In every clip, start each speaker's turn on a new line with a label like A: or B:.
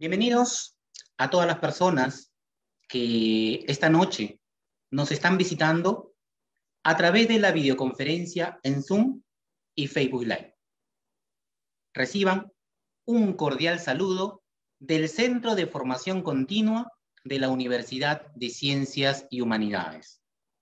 A: Bienvenidos a todas las personas que esta noche nos están visitando a través de la videoconferencia en Zoom y Facebook Live. Reciban un cordial saludo del Centro de Formación Continua de la Universidad de Ciencias y Humanidades.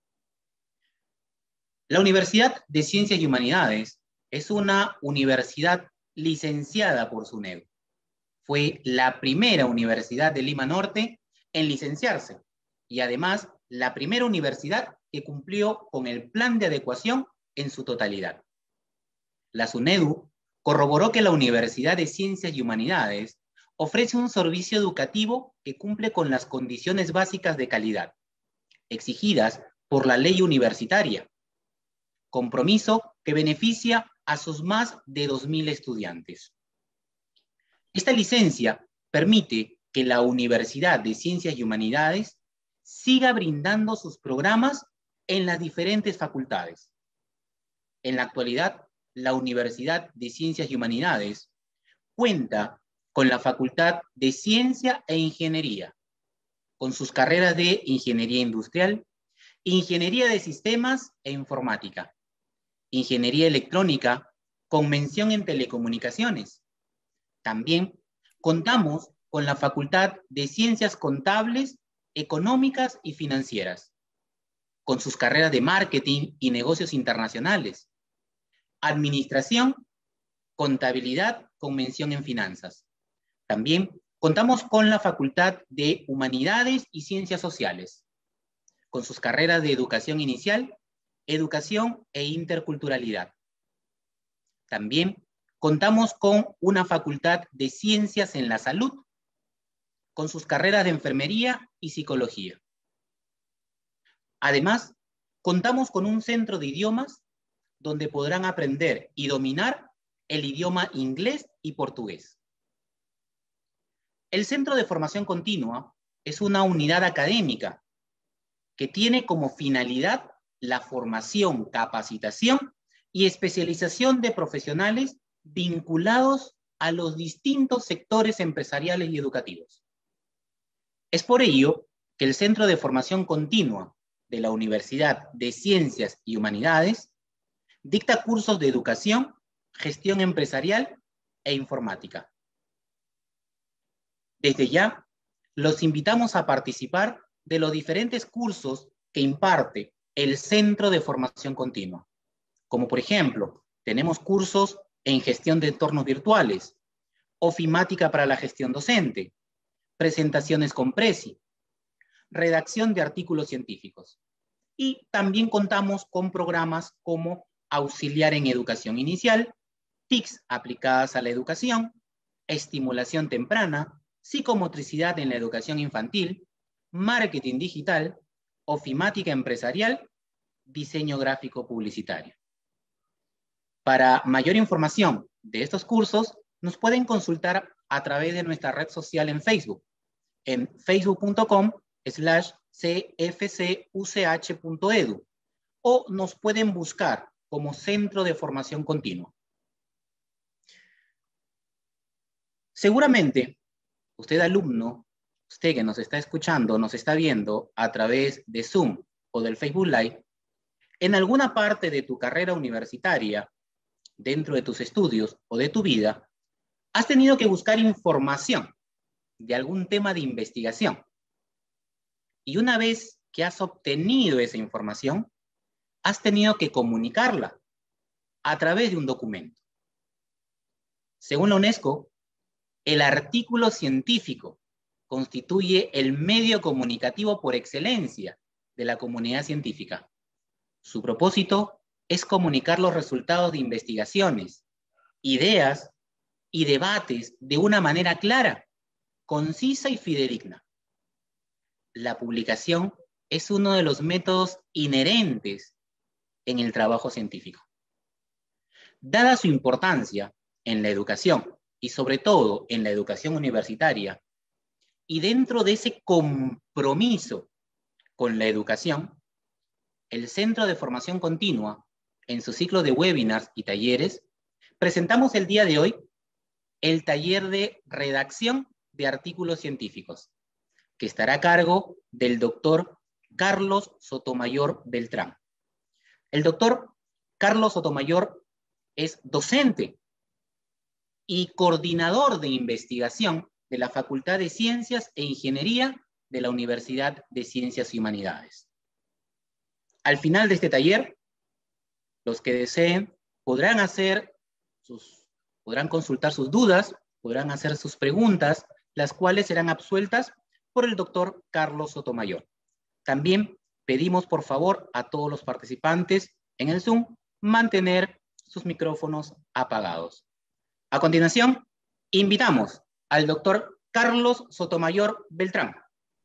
A: La Universidad de Ciencias y Humanidades es una universidad licenciada por SUNEDU. Fue la primera universidad de Lima Norte en licenciarse y además la primera universidad que cumplió con el plan de adecuación en su totalidad. La SUNEDU corroboró que la Universidad de Ciencias y Humanidades ofrece un servicio educativo que cumple con las condiciones básicas de calidad exigidas por la ley universitaria, compromiso que beneficia a sus más de 2.000 estudiantes. Esta licencia permite que la Universidad de Ciencias y Humanidades siga brindando sus programas en las diferentes facultades. En la actualidad, la Universidad de Ciencias y Humanidades cuenta con la Facultad de Ciencia e Ingeniería, con sus carreras de Ingeniería Industrial, Ingeniería de Sistemas e Informática, Ingeniería Electrónica con mención en Telecomunicaciones. También contamos con la Facultad de Ciencias Contables, Económicas y Financieras, con sus carreras de Marketing y Negocios Internacionales, Administración, Contabilidad con mención en Finanzas. También contamos con la Facultad de Humanidades y Ciencias Sociales, con sus carreras de Educación Inicial, Educación e Interculturalidad. También contamos con una Facultad de Ciencias en la Salud, con sus carreras de Enfermería y Psicología. Además, contamos con un centro de idiomas donde podrán aprender y dominar el idioma inglés y portugués. El Centro de Formación Continua es una unidad académica que tiene como finalidad la formación, capacitación y especialización de profesionales vinculados a los distintos sectores empresariales y educativos. Es por ello que el Centro de Formación Continua de la Universidad de Ciencias y Humanidades dicta cursos de educación, gestión empresarial e informática. Desde ya, los invitamos a participar de los diferentes cursos que imparte el Centro de Formación Continua. Como por ejemplo, tenemos cursos en gestión de entornos virtuales, ofimática para la gestión docente, presentaciones con Prezi, redacción de artículos científicos. Y también contamos con programas como auxiliar en educación inicial, TICs aplicadas a la educación, estimulación temprana, psicomotricidad en la educación infantil, marketing digital, ofimática empresarial, diseño gráfico publicitario. Para mayor información de estos cursos, nos pueden consultar a través de nuestra red social en Facebook, en facebook.com/cfcuch.edu, o nos pueden buscar como Centro de Formación Continua. Seguramente, usted alumno, usted que nos está escuchando, nos está viendo a través de Zoom o del Facebook Live, en alguna parte de tu carrera universitaria, dentro de tus estudios o de tu vida, has tenido que buscar información de algún tema de investigación. Y una vez que has obtenido esa información, has tenido que comunicarla a través de un documento. Según la UNESCO, el artículo científico constituye el medio comunicativo por excelencia de la comunidad científica. Su propósito es comunicar los resultados de investigaciones, ideas y debates de una manera clara, concisa y fidedigna. La publicación es uno de los métodos inherentes en el trabajo científico. Dada su importancia en la educación y sobre todo en la educación universitaria, y dentro de ese compromiso con la educación, el Centro de Formación Continua, en su ciclo de webinars y talleres, presentamos el día de hoy el taller de redacción de Artículos Científicos, que estará a cargo del doctor Carlos Sotomayor Beltrán. El doctor Carlos Sotomayor es docente y coordinador de investigación de la Facultad de Ciencias e Ingeniería de la Universidad de Ciencias y Humanidades. Al final de este taller, los que deseen podrán consultar sus dudas, podrán hacer sus preguntas, las cuales serán absueltas por el doctor Carlos Sotomayor. También pedimos por favor a todos los participantes en el Zoom mantener sus micrófonos apagados. A continuación, invitamos al doctor Carlos Sotomayor Beltrán.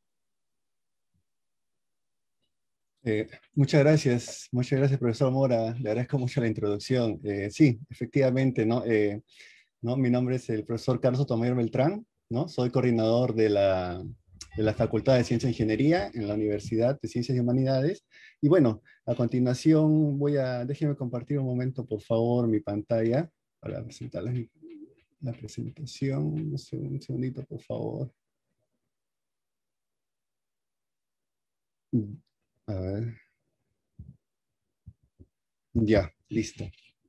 B: Muchas gracias, profesor Mora, le agradezco mucho la introducción. Sí, efectivamente, ¿no? Mi nombre es el profesor Carlos Sotomayor Beltrán, ¿no? Soy coordinador de la Facultad de Ciencia e Ingeniería en la Universidad de Ciencias y Humanidades. Y bueno, a continuación déjeme compartir un momento, por favor, mi pantalla para presentarles la presentación. Un segundito, por favor. A ver. Ya, listo.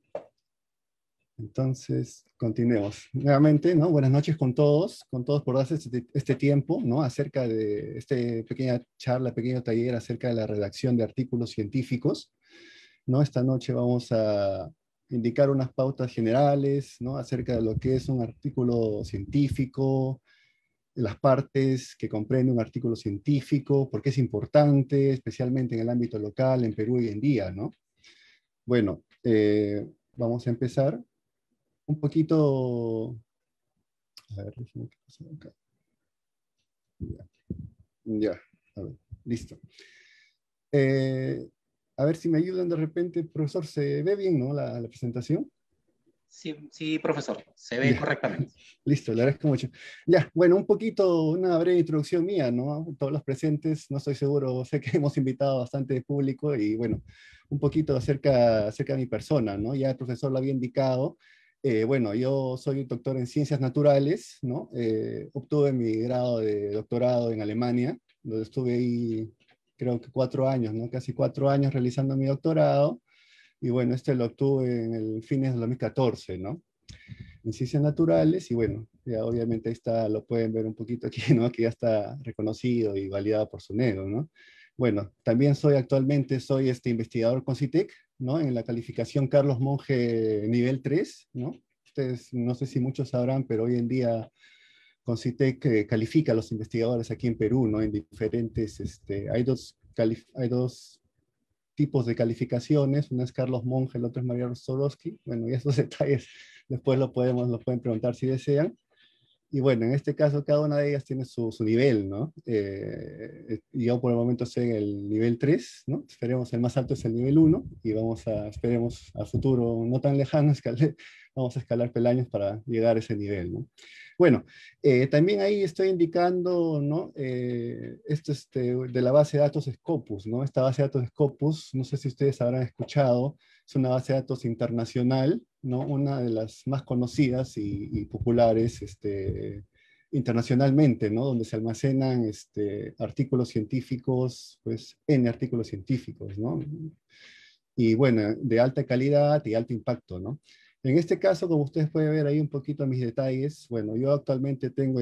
B: Entonces, continuemos. Nuevamente, ¿no? Buenas noches con todos por darse este tiempo, ¿no? Acerca de esta pequeña charla, pequeño taller acerca de la redacción de artículos científicos, ¿no? Esta noche vamos a indicar unas pautas generales, ¿no? Acerca de lo que es un artículo científico, las partes que comprende un artículo científico, por qué es importante, especialmente en el ámbito local, en Perú hoy en día, ¿no? Bueno, vamos a empezar un poquito. A ver, déjame qué pasa acá. Ya, a ver, listo. A ver si me ayudan de repente, profesor, ¿se ve bien, no, la presentación?
A: Sí, profesor, se ve correctamente.
B: Listo, le agradezco mucho. Ya, bueno, una breve introducción mía, ¿no? Todos los presentes, no estoy seguro, sé que hemos invitado bastante público y bueno, un poquito acerca de mi persona, ¿no? Ya el profesor lo había indicado. Bueno, yo soy doctor en Ciencias Naturales, ¿no? Obtuve mi grado de doctorado en Alemania, donde estuve ahí creo que 4 años, ¿no? Casi 4 años realizando mi doctorado. Y bueno, lo obtuve en el fines del 2014, ¿no? En Ciencias Naturales, y bueno, ya obviamente ahí está, lo pueden ver un poquito aquí, ¿no? Que ya está reconocido y validado por SUNEDO, ¿no? Bueno, también actualmente soy investigador con CITEC, ¿no? En la calificación Carlos Monge nivel 3, ¿no? Ustedes, no sé si muchos sabrán, pero hoy en día con CITEC califica a los investigadores aquí en Perú, ¿no? En diferentes, hay dos tipos de calificaciones, una es Carlos Monge, el otro es María Rostowski. Bueno, y estos detalles después los pueden preguntar si desean. Y bueno, en este caso cada una de ellas tiene su nivel, ¿no? Yo por el momento estoy en el nivel 3, ¿no? Esperemos, el más alto es el nivel 1 y esperemos a futuro no tan lejano, vamos a escalar peldaños para llegar a ese nivel, ¿no? Bueno, también ahí estoy indicando, ¿no? Esto es de la base de datos Scopus, ¿no? Esta base de datos Scopus, no sé si ustedes habrán escuchado, es una base de datos internacional, ¿no? Una de las más conocidas y populares internacionalmente, ¿no? Donde se almacenan artículos científicos, pues N artículos científicos, ¿no? Y bueno, de alta calidad y alto impacto, ¿no? En este caso, como ustedes pueden ver ahí un poquito mis detalles, bueno, yo actualmente tengo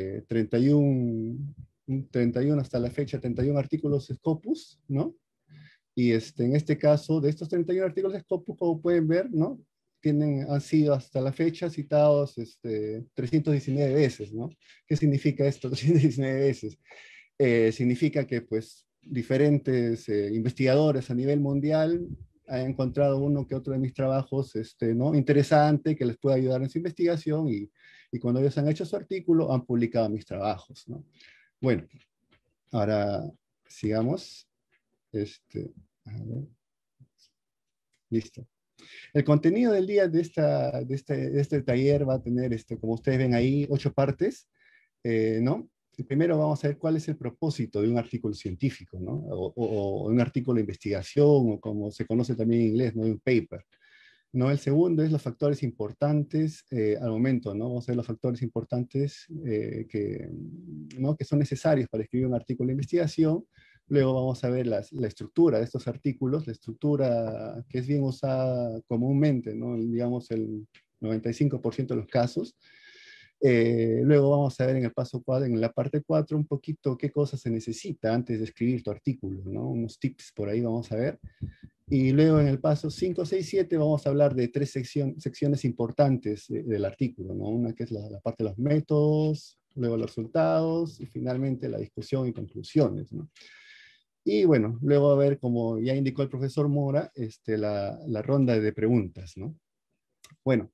B: 31 hasta la fecha, 31 artículos Scopus, ¿no? Y en este caso, de estos 31 artículos de Scopus, como pueden ver, ¿no? Han sido hasta la fecha citados 319 veces, ¿no? ¿Qué significa esto? 319 veces. Significa que, pues, diferentes investigadores a nivel mundial han encontrado uno que otro de mis trabajos, ¿no? Interesante, que les puede ayudar en su investigación y cuando ellos han hecho su artículo, han publicado mis trabajos, ¿no? Bueno, ahora sigamos. A ver. Listo. El contenido del día de este taller va a tener, como ustedes ven ahí, 8 partes, ¿no? Primero vamos a ver cuál es el propósito de un artículo científico, ¿no? O un artículo de investigación, o como se conoce también en inglés, ¿no? Un paper. ¿no? El segundo es los factores importantes al momento, ¿no? Vamos a ver los factores importantes ¿no? que son necesarios para escribir un artículo de investigación. Luego vamos a ver la estructura de estos artículos, la estructura que es bien usada comúnmente, ¿no? Digamos el 95% de los casos. Luego vamos a ver en el paso 4, en la parte 4, un poquito qué cosas se necesita antes de escribir tu artículo, ¿no? Unos tips por ahí vamos a ver. Y luego en el paso 5, 6, 7 vamos a hablar de tres secciones importantes del artículo, ¿no? Una que es la parte de los métodos, luego los resultados y finalmente la discusión y conclusiones, ¿no? Y bueno, luego a ver, como ya indicó el profesor Mora, la ronda de preguntas, ¿no? Bueno,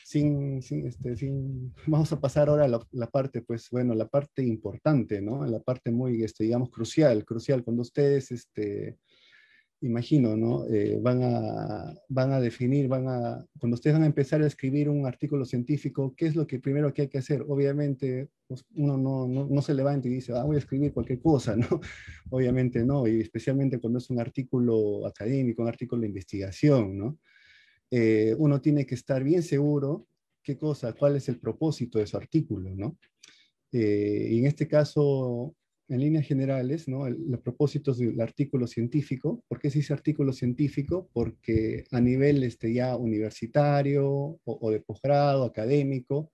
B: vamos a pasar ahora a la parte, pues bueno, la parte importante, ¿no? La parte muy, digamos, crucial cuando ustedes, imagino, ¿no? Van a definir, cuando ustedes van a empezar a escribir un artículo científico, ¿qué es lo que primero que hay que hacer? Obviamente, pues, uno no se levanta y dice, voy a escribir cualquier cosa, ¿no? Obviamente no, y especialmente cuando es un artículo académico, un artículo de investigación, ¿no? Uno tiene que estar bien seguro cuál es el propósito de su artículo, ¿no? Y en este caso, en líneas generales, ¿no? Los propósitos del artículo científico. ¿Por qué se dice artículo científico? Porque a nivel ya universitario o de posgrado, académico,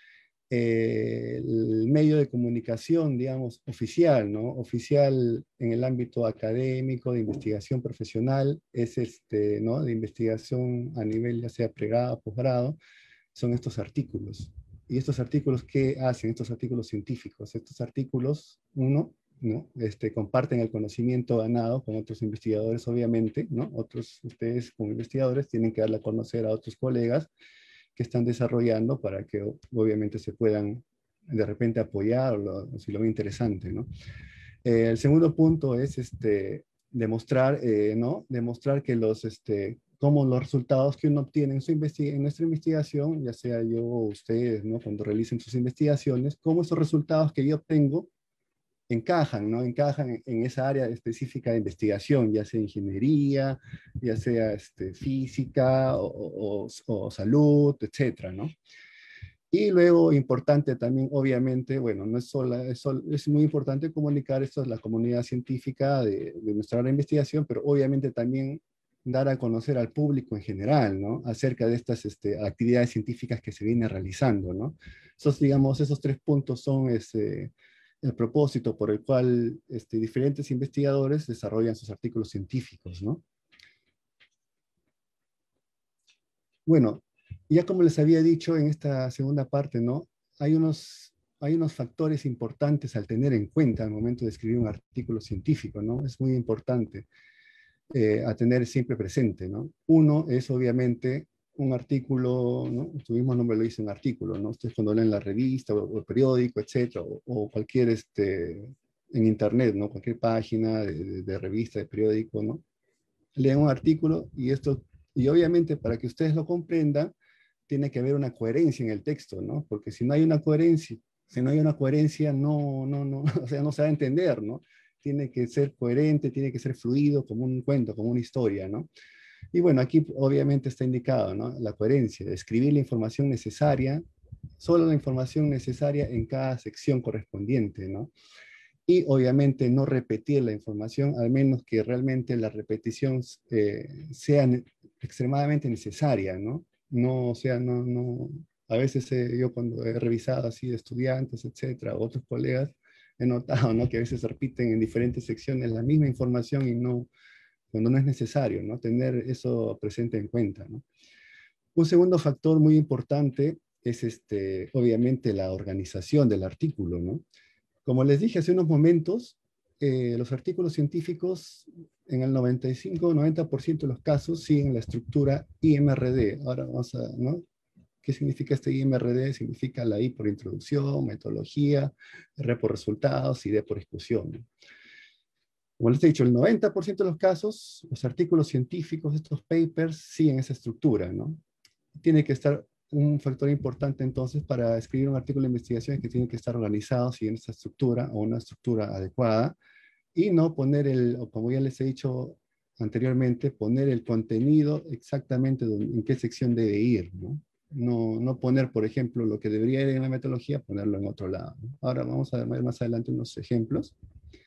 B: el medio de comunicación, digamos, oficial, ¿no? Oficial en el ámbito académico, de investigación profesional, es ¿no? De investigación a nivel ya sea pregrado, posgrado, son estos artículos. ¿Y estos artículos qué hacen? Estos artículos científicos. Estos artículos, uno, ¿no? Comparten el conocimiento ganado con otros investigadores, obviamente, ¿no? Ustedes como investigadores tienen que darle a conocer a otros colegas que están desarrollando para que obviamente se puedan de repente apoyar si lo ven interesante, ¿no? El segundo punto es demostrar, ¿no? Demostrar que cómo los resultados que uno obtiene en nuestra investigación, ya sea yo o ustedes, ¿no? Cuando realicen sus investigaciones, cómo esos resultados que yo obtengo encajan, ¿no? Encajan en esa área específica de investigación, ya sea ingeniería, ya sea física o salud, etcétera, ¿no? Y luego, importante también, obviamente, bueno, no es solo, es muy importante comunicar esto a la comunidad científica de nuestra área de investigación, pero obviamente también dar a conocer al público en general, ¿no? Acerca de estas actividades científicas que se vienen realizando, ¿no? Digamos, esos tres puntos son el propósito por el cual diferentes investigadores desarrollan sus artículos científicos, ¿no? Bueno, ya como les había dicho en esta segunda parte, ¿no? Hay unos factores importantes al tener en cuenta al momento de escribir un artículo científico, ¿no? Es muy importante a tener siempre presente, ¿no? Uno es obviamente un artículo, ¿no? Tu mismo nombre lo dice, un artículo, ¿no? Ustedes cuando leen la revista o el periódico, etcétera, o cualquier, en internet, ¿no? Cualquier página de revista, de periódico, ¿no? Leen un artículo y obviamente para que ustedes lo comprendan, tiene que haber una coherencia en el texto, ¿no? Porque si no hay una coherencia, o sea, no se va a entender, ¿no? Tiene que ser coherente, tiene que ser fluido, como un cuento, como una historia, ¿no? Y bueno, aquí obviamente está indicado, ¿no? La coherencia, escribir la información necesaria, solo la información necesaria en cada sección correspondiente, ¿no? Y obviamente no repetir la información, al menos que realmente la repetición sea extremadamente necesaria, ¿no? No, o sea, a veces yo cuando he revisado así de estudiantes, etcétera, otros colegas, he notado, ¿no? Que a veces repiten en diferentes secciones la misma información y cuando no es necesario, ¿no? Tener eso presente en cuenta, ¿no? Un segundo factor muy importante es, obviamente, la organización del artículo, ¿no? Como les dije hace unos momentos, los artículos científicos en el 95-90% de los casos siguen la estructura IMRD. Ahora vamos a, ¿no? ¿Qué significa este IMRD? Significa la I por introducción, metodología, R por resultados y D por discusión. Como les he dicho, el 90% de los casos, los artículos científicos, estos papers, siguen esa estructura, ¿no? Tiene que estar un factor importante entonces para escribir un artículo de investigación, que tiene que estar organizado siguiendo esta estructura o una estructura adecuada y no poner o como ya les he dicho anteriormente, poner el contenido exactamente en qué sección debe ir, ¿no? No poner, por ejemplo, lo que debería ir en la metodología, ponerlo en otro lado, ¿no? Ahora vamos a ver más adelante unos ejemplos.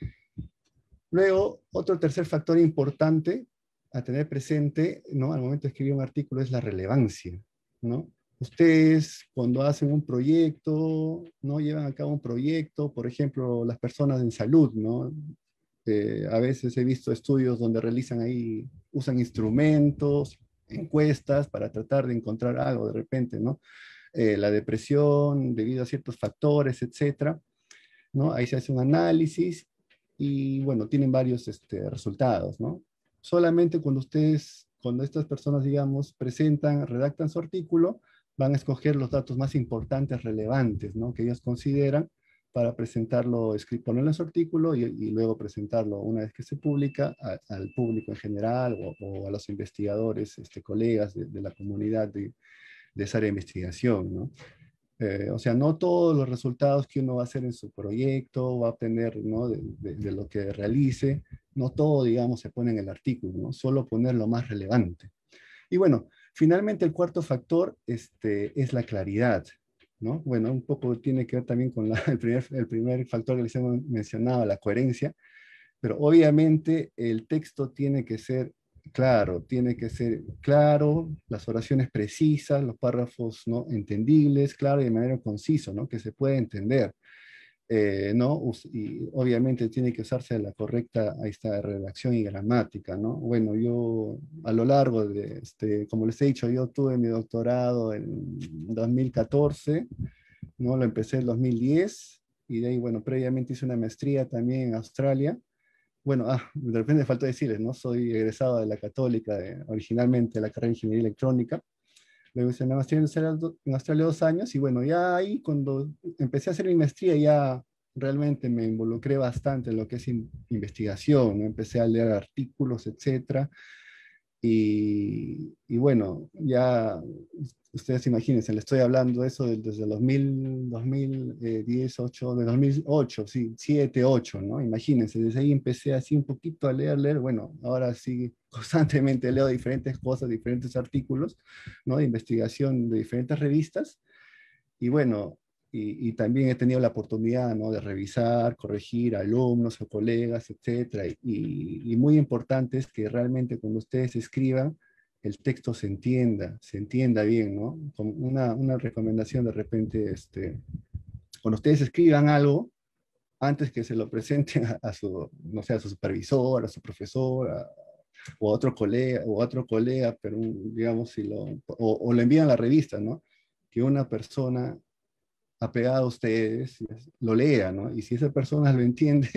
B: Luego, otro tercer factor importante a tener presente, ¿no? Al momento de escribir un artículo es la relevancia, ¿no? Ustedes cuando hacen un proyecto, ¿no? Llevan a cabo un proyecto, por ejemplo, las personas en salud, ¿no? A veces he visto estudios donde realizan ahí, usan instrumentos, encuestas para tratar de encontrar algo de repente, ¿no? La depresión debido a ciertos factores, etcétera, ¿no? Ahí se hace un análisis y, bueno, tienen varios resultados, ¿no? Solamente cuando estas personas, digamos, redactan su artículo, van a escoger los datos más importantes, relevantes, ¿no? Que ellos consideran para presentarlo, ponerlo en su artículo y luego presentarlo una vez que se publica al público en general o a los investigadores, colegas de la comunidad de esa área de investigación, ¿no? O sea, no todos los resultados que uno va a hacer en su proyecto, va a obtener, ¿no? de lo que realice, no todo, digamos, se pone en el artículo, ¿no? Solo poner lo más relevante. Y bueno, finalmente el cuarto factor es la claridad, ¿no? Bueno, un poco tiene que ver también con el primer factor que les hemos mencionado, la coherencia, pero obviamente el texto tiene que ser claro, las oraciones precisas, los párrafos, ¿no? Entendibles, claro y de manera concisa, ¿no? Que se pueda entender. ¿No? Y obviamente tiene que usarse la correcta, ahí está, redacción y gramática, ¿no? Bueno, yo a lo largo de, como les he dicho, yo tuve mi doctorado en 2014, ¿no? Lo empecé en 2010 y de ahí, bueno, previamente hice una maestría también en Australia. Bueno, de repente faltó decirles, ¿no? Soy egresado de la Católica, originalmente de la carrera de Ingeniería Electrónica. Luego hice una maestría en Australia 2 años y bueno, ya ahí cuando empecé a hacer mi maestría ya realmente me involucré bastante en lo que es investigación, ¿no? Empecé a leer artículos, etcétera. Y bueno, ya ustedes imagínense, le estoy hablando de eso desde el 2010, 8, de 2008, sí, 7, 8, ¿no? Imagínense, desde ahí empecé así un poquito a leer, bueno, ahora sí, constantemente leo diferentes cosas, diferentes artículos, ¿no? De investigación de diferentes revistas, y bueno, y también he tenido la oportunidad, ¿no? De revisar, corregir alumnos o colegas, etcétera. Y muy importante es que realmente cuando ustedes escriban, el texto se entienda bien, ¿no? Como una recomendación de repente, cuando ustedes escriban algo, antes que se lo presenten a su, no sé, a su supervisor, a su profesor, o a otro colega, pero digamos, o lo envían a la revista, ¿no? Que una persona apegado a ustedes, lo lea, ¿no? Y si esa persona lo entiende,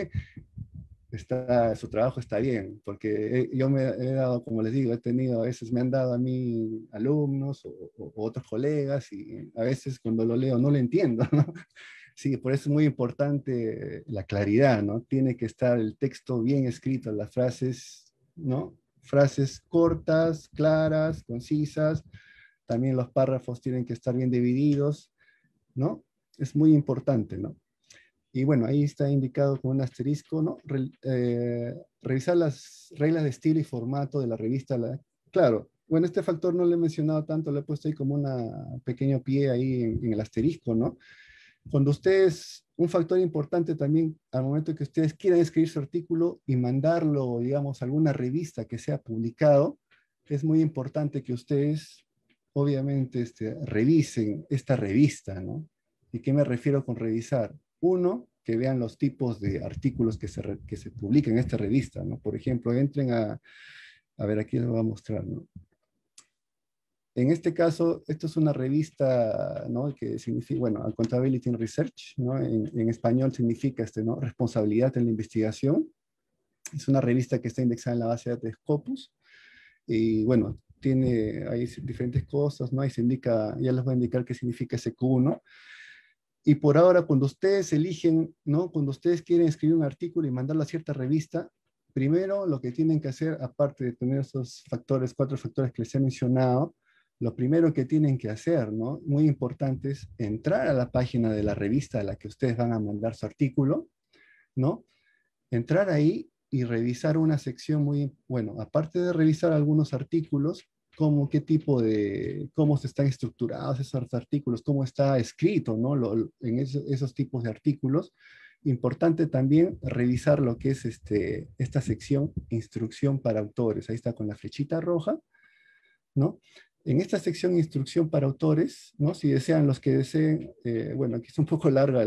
B: su trabajo está bien, porque yo me he dado, como les digo, a veces me han dado a mí alumnos o otros colegas y a veces cuando lo leo no lo entiendo, ¿no? Sí, por eso es muy importante la claridad, ¿no? Tiene que estar el texto bien escrito, las frases, ¿no? Frases cortas, claras, concisas, también los párrafos tienen que estar bien divididos, ¿no? Es muy importante, ¿no? Y bueno, ahí está indicado con un asterisco, ¿no? Revisar las reglas de estilo y formato de la revista. Claro, bueno, este factor no lo he mencionado tanto, lo he puesto ahí como un pequeño pie ahí en el asterisco, ¿no? Cuando ustedes, un factor importante también al momento que ustedes quieran escribir su artículo y mandarlo, digamos, a alguna revista que sea publicado, es muy importante que ustedes, obviamente, revisen esta revista, ¿no? ¿Y qué me refiero con revisar? Uno, que vean los tipos de artículos que se publican en esta revista, ¿no? Por ejemplo, entren a ver, aquí les voy a mostrar, ¿no? En este caso, esto es una revista, ¿no? Que significa, bueno, Accountability in Research, ¿no? En español significa, ¿no? Responsabilidad en la investigación. Es una revista que está indexada en la base de datos Scopus. Y bueno, tiene ahí diferentes cosas, ¿no? Ahí se indica, ya les voy a indicar qué significa SQ1. Y por ahora, cuando ustedes eligen, ¿no? Cuando ustedes quieren escribir un artículo y mandarlo a cierta revista, primero lo que tienen que hacer, aparte de tener esos factores, 4 factores que les he mencionado, lo primero que tienen que hacer, ¿no? Muy importante es entrar a la página de la revista a la que ustedes van a mandar su artículo, ¿no? Entrar ahí y revisar una sección muy, bueno, aparte de revisar algunos artículos, como qué tipo de, cómo se están estructurados esos artículos, cómo está escrito, ¿no? En esos tipos de artículos. Importante también revisar lo que es esta sección, instrucción para autores. Ahí está con la flechita roja, ¿no? En esta sección instrucción para autores, ¿no? Si desean, los que deseen, bueno, aquí es un poco larga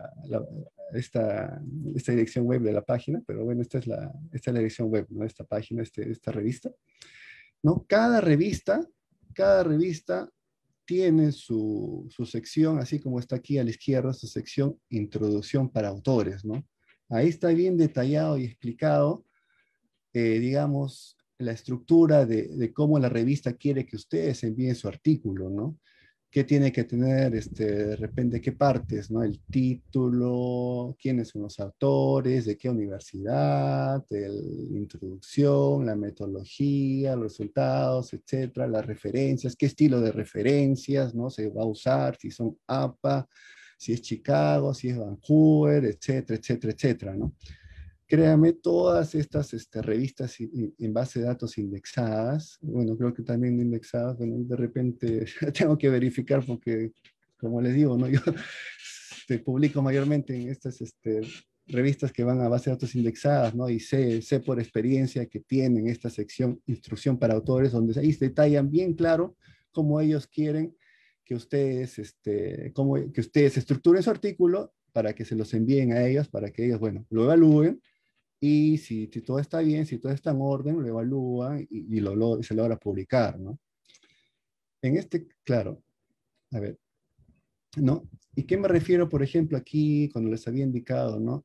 B: esta dirección web de la página, pero bueno, esta es la dirección web, ¿no? Esta página, esta revista, ¿no? Cada revista tiene su sección, así como está aquí a la izquierda, su sección introducción para autores, ¿no? Ahí está bien detallado y explicado, digamos, la estructura cómo la revista quiere que ustedes envíen su artículo, ¿no? ¿Qué tiene que tener, de repente, qué partes, ¿no? El título, quiénes son los autores, de qué universidad, la introducción, la metodología, los resultados, etcétera, las referencias, qué estilo de referencias, ¿no? Se va a usar, si son APA, si es Chicago, si es Vancouver, etcétera, etcétera, etcétera, ¿no? Créame, todas estas revistas en base de datos indexadas, bueno, creo que también indexadas, bueno, de repente tengo que verificar porque, como les digo, ¿no? Yo publico mayormente en estas revistas que van a base de datos indexadas, ¿no? Y sé por experiencia que tienen esta sección instrucción para autores, donde ahí se detallan bien claro cómo ellos quieren que ustedes, que ustedes estructuren su artículo para que se los envíen a ellos, para que ellos, bueno, lo evalúen y si todo está bien, si todo está en orden, lo evalúan y se logra publicar, ¿no? Claro, a ver, ¿no? ¿Y qué me refiero, por ejemplo, aquí cuando les había indicado, ¿no?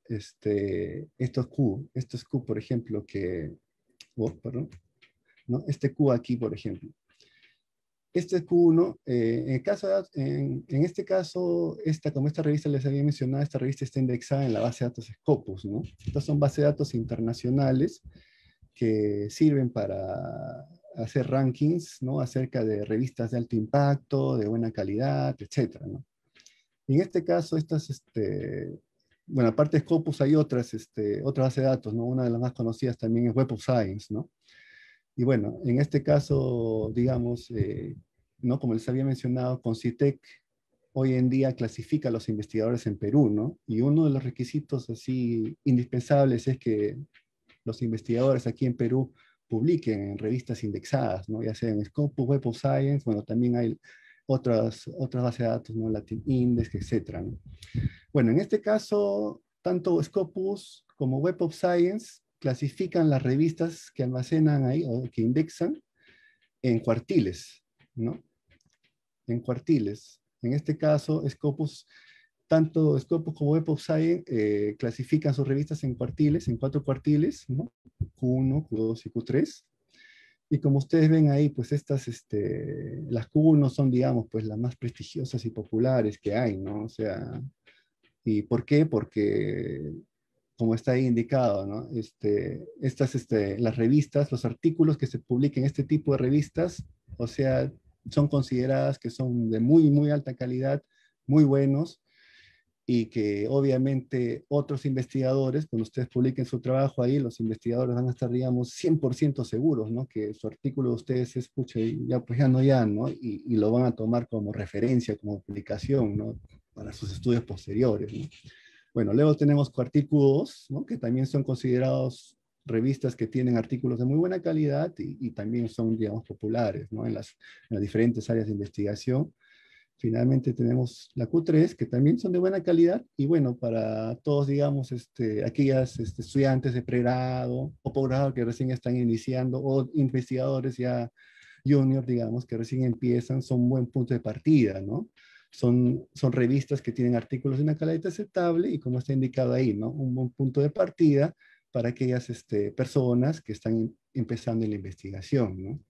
B: Estos Q, por ejemplo, perdón, ¿no? Este Q aquí, por ejemplo. Este Q1, en este caso, como esta revista les había mencionado, esta revista está indexada en la base de datos Scopus, ¿no? Estas son bases de datos internacionales que sirven para hacer rankings, ¿no? Acerca de revistas de alto impacto, de buena calidad, etcétera, ¿no? Y en este caso, bueno, aparte de Scopus hay otras bases de datos, ¿no? Una de las más conocidas también es Web of Science, ¿no? Y bueno, en este caso, digamos, ¿no? Como les había mencionado, Concitec hoy en día clasifica a los investigadores en Perú, ¿no? Y uno de los requisitos así indispensables es que los investigadores aquí en Perú publiquen en revistas indexadas, ¿no? Ya sea en Scopus, Web of Science, bueno, también hay otras bases de datos, ¿no? Latin Index, etcétera, ¿no? Bueno, en este caso, tanto Scopus como Web of Science clasifican las revistas que almacenan ahí o que indexan en cuartiles, ¿no? En cuartiles. En este caso, tanto Scopus como Web of Science clasifican sus revistas en cuartiles, en 4 cuartiles, ¿no? Q1, Q2 y Q3. Y como ustedes ven ahí, pues las Q1 son, digamos, pues las más prestigiosas y populares que hay, ¿no? O sea, ¿y por qué? Porque, como está ahí indicado, ¿no? Las revistas, los artículos que se publiquen en este tipo de revistas, o sea, son consideradas que son de muy, muy alta calidad, muy buenos, y que obviamente otros investigadores, cuando ustedes publiquen su trabajo ahí, los investigadores van a estar, digamos, 100% seguros, ¿no? Que su artículo de ustedes se escuche, ya, pues ya no, ya, ¿no? Y lo van a tomar como referencia, como publicación, ¿no? Para sus estudios posteriores, ¿no? Bueno, luego tenemos cuartículos, ¿no? Que también son considerados revistas que tienen artículos de muy buena calidad y también son, digamos, populares, ¿no? En las diferentes áreas de investigación. Finalmente tenemos la Q3, que también son de buena calidad, y bueno, para todos, digamos, aquellas estudiantes de pregrado o posgrado que recién están iniciando, o investigadores ya junior, digamos, que recién empiezan, son un buen punto de partida, ¿no? Son revistas que tienen artículos de una calidad aceptable y como está indicado ahí, ¿no? Un buen punto de partida para aquellas personas que están empezando en la investigación, ¿no?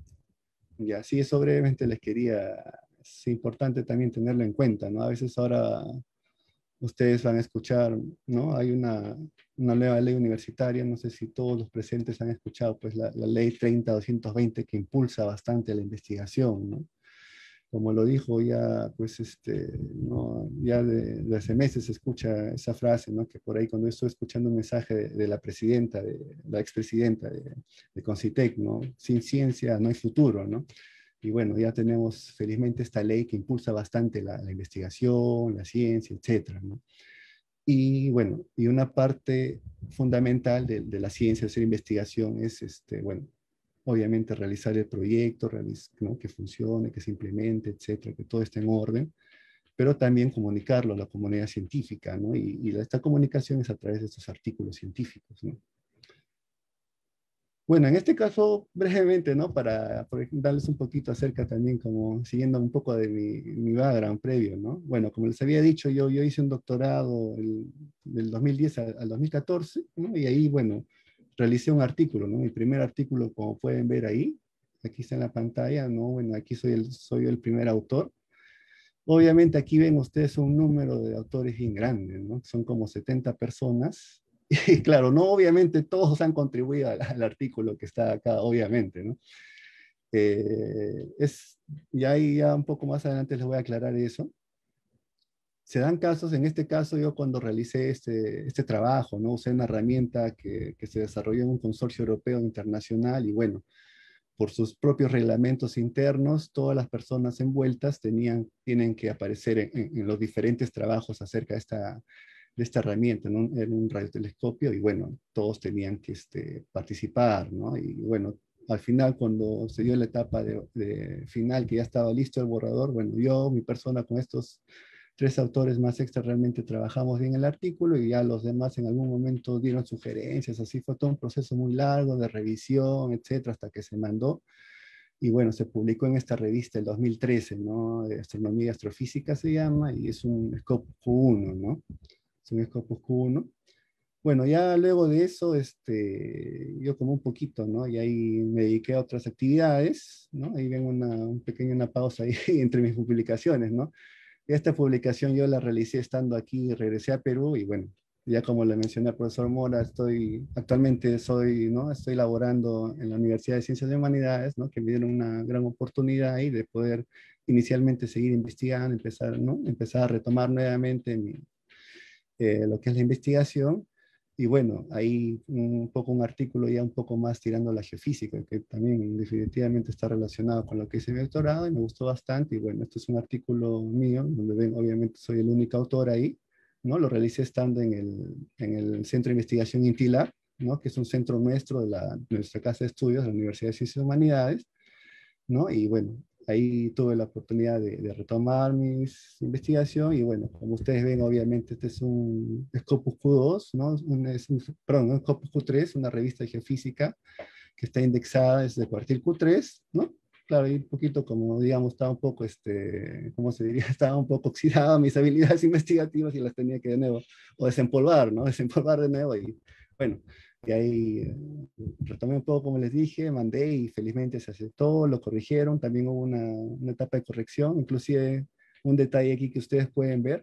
B: Y así eso brevemente les quería, es importante también tenerlo en cuenta, ¿no? A veces ahora ustedes van a escuchar, ¿no? Hay una nueva ley universitaria, no sé si todos los presentes han escuchado, pues la ley 30-220 que impulsa bastante la investigación, ¿no? como lo dijo ya, pues, ¿no? Ya de hace meses se escucha esa frase, ¿no? Que por ahí cuando estoy escuchando un mensaje de la presidenta, de la expresidenta de Concitec, ¿no? Sin ciencia no hay futuro, ¿no? Y bueno, ya tenemos felizmente esta ley que impulsa bastante la investigación, la ciencia, etcétera, ¿no? Y bueno, y una parte fundamental de la ciencia, de hacer investigación, es, bueno, obviamente realizar el proyecto, ¿no? Que funcione, que se implemente, etcétera, que todo esté en orden, pero también comunicarlo a la comunidad científica, ¿no? Y esta comunicación es a través de estos artículos científicos, ¿no? Bueno, en este caso, brevemente, ¿no? Para darles un poquito acerca también, como siguiendo un poco de mi background previo, ¿no? Bueno, como les había dicho, yo hice un doctorado del 2010 al 2014, ¿no? Y ahí, bueno, realicé un artículo, ¿no? Mi primer artículo, como pueden ver ahí, aquí está en la pantalla, ¿no? Bueno, aquí soy el primer autor. Obviamente aquí ven ustedes un número de autores bien grande, ¿no? Son como 70 personas. Y claro, no obviamente todos han contribuido al artículo que está acá, obviamente, ¿no? Y ahí ya un poco más adelante les voy a aclarar eso. Se dan casos, en este caso yo cuando realicé este trabajo, ¿no? Usé una herramienta que se desarrolló en un consorcio europeo internacional y bueno, por sus propios reglamentos internos, todas las personas envueltas tienen que aparecer en los diferentes trabajos acerca de esta herramienta, ¿no? En un radiotelescopio, y bueno, todos tenían que participar, ¿no? Y bueno, al final, cuando se dio la etapa de final, que ya estaba listo el borrador, bueno, yo, mi persona con estos tres autores más extra realmente trabajamos bien el artículo y ya los demás en algún momento dieron sugerencias, así fue todo un proceso muy largo de revisión, etcétera, hasta que se mandó. Y bueno, se publicó en esta revista el 2013, ¿no? De Astronomía y Astrofísica se llama, y es un Scopus Q1, ¿no? Es un Scopus Q1. Bueno, ya luego de eso, yo como un poquito, ¿no? Y ahí me dediqué a otras actividades, ¿no? Ahí ven una pausa ahí entre mis publicaciones, ¿no? Esta publicación yo la realicé estando aquí, regresé a Perú y bueno, ya como le mencioné al profesor Mora, actualmente ¿no? Estoy laborando en la Universidad de Ciencias y Humanidades, ¿no? Que me dieron una gran oportunidad ahí de poder inicialmente seguir investigando, ¿no? Empezar a retomar nuevamente lo que es la investigación. Y bueno, ahí un poco un artículo ya un poco más tirando a la geofísica, que también definitivamente está relacionado con lo que hice mi doctorado y me gustó bastante. Y bueno, este es un artículo mío, donde ven, obviamente soy el único autor ahí, ¿no? Lo realicé estando en el Centro de Investigación INTILAR, ¿no? Que es un centro nuestro de nuestra casa de estudios de la Universidad de Ciencias y Humanidades, ¿no? Y bueno, ahí tuve la oportunidad de retomar mis investigación y bueno, como ustedes ven, obviamente este es un Scopus Q2, ¿no? Perdón, un Scopus Q3, una revista de geofísica que está indexada desde el cuartil Q3, ¿no? Claro, y un poquito como, digamos, estaba un poco, ¿cómo se diría? Estaba un poco oxidada mis habilidades investigativas y las tenía que de nuevo, o desempolvar, ¿no? Desempolvar de nuevo y bueno, y ahí retomé un poco, como les dije, mandé y felizmente se aceptó, lo corrigieron, también hubo una etapa de corrección, inclusive un detalle aquí que ustedes pueden ver,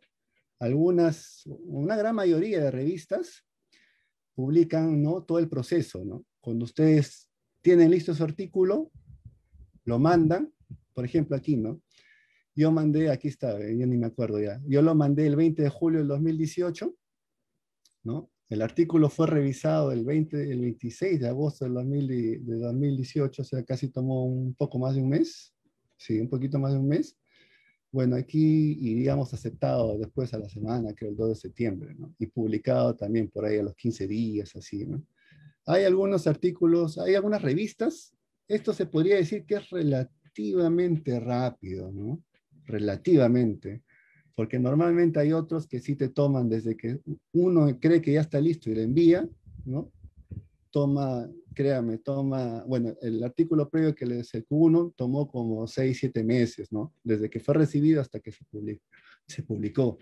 B: una gran mayoría de revistas publican, ¿no? Todo el proceso, ¿no? Cuando ustedes tienen listo su artículo, lo mandan, por ejemplo aquí, ¿no? Yo mandé, aquí está, yo ni me acuerdo ya, yo lo mandé el 20 de julio del 2018, ¿no? El artículo fue revisado el 26 de agosto de 2018, o sea, casi tomó un poco más de un mes, sí, un poquito más de un mes. Bueno, aquí, y digamos, aceptado después a la semana, creo el 2 de septiembre, ¿no? Y publicado también por ahí a los 15 días, así, ¿no? Hay algunos artículos, hay algunas revistas, esto se podría decir que es relativamente rápido, ¿no? Relativamente, porque normalmente hay otros que sí te toman desde que uno cree que ya está listo y le envía, ¿no? Créame, bueno, el artículo previo que les el Q1 tomó como 6, 7 meses, ¿no? Desde que fue recibido hasta que se publicó.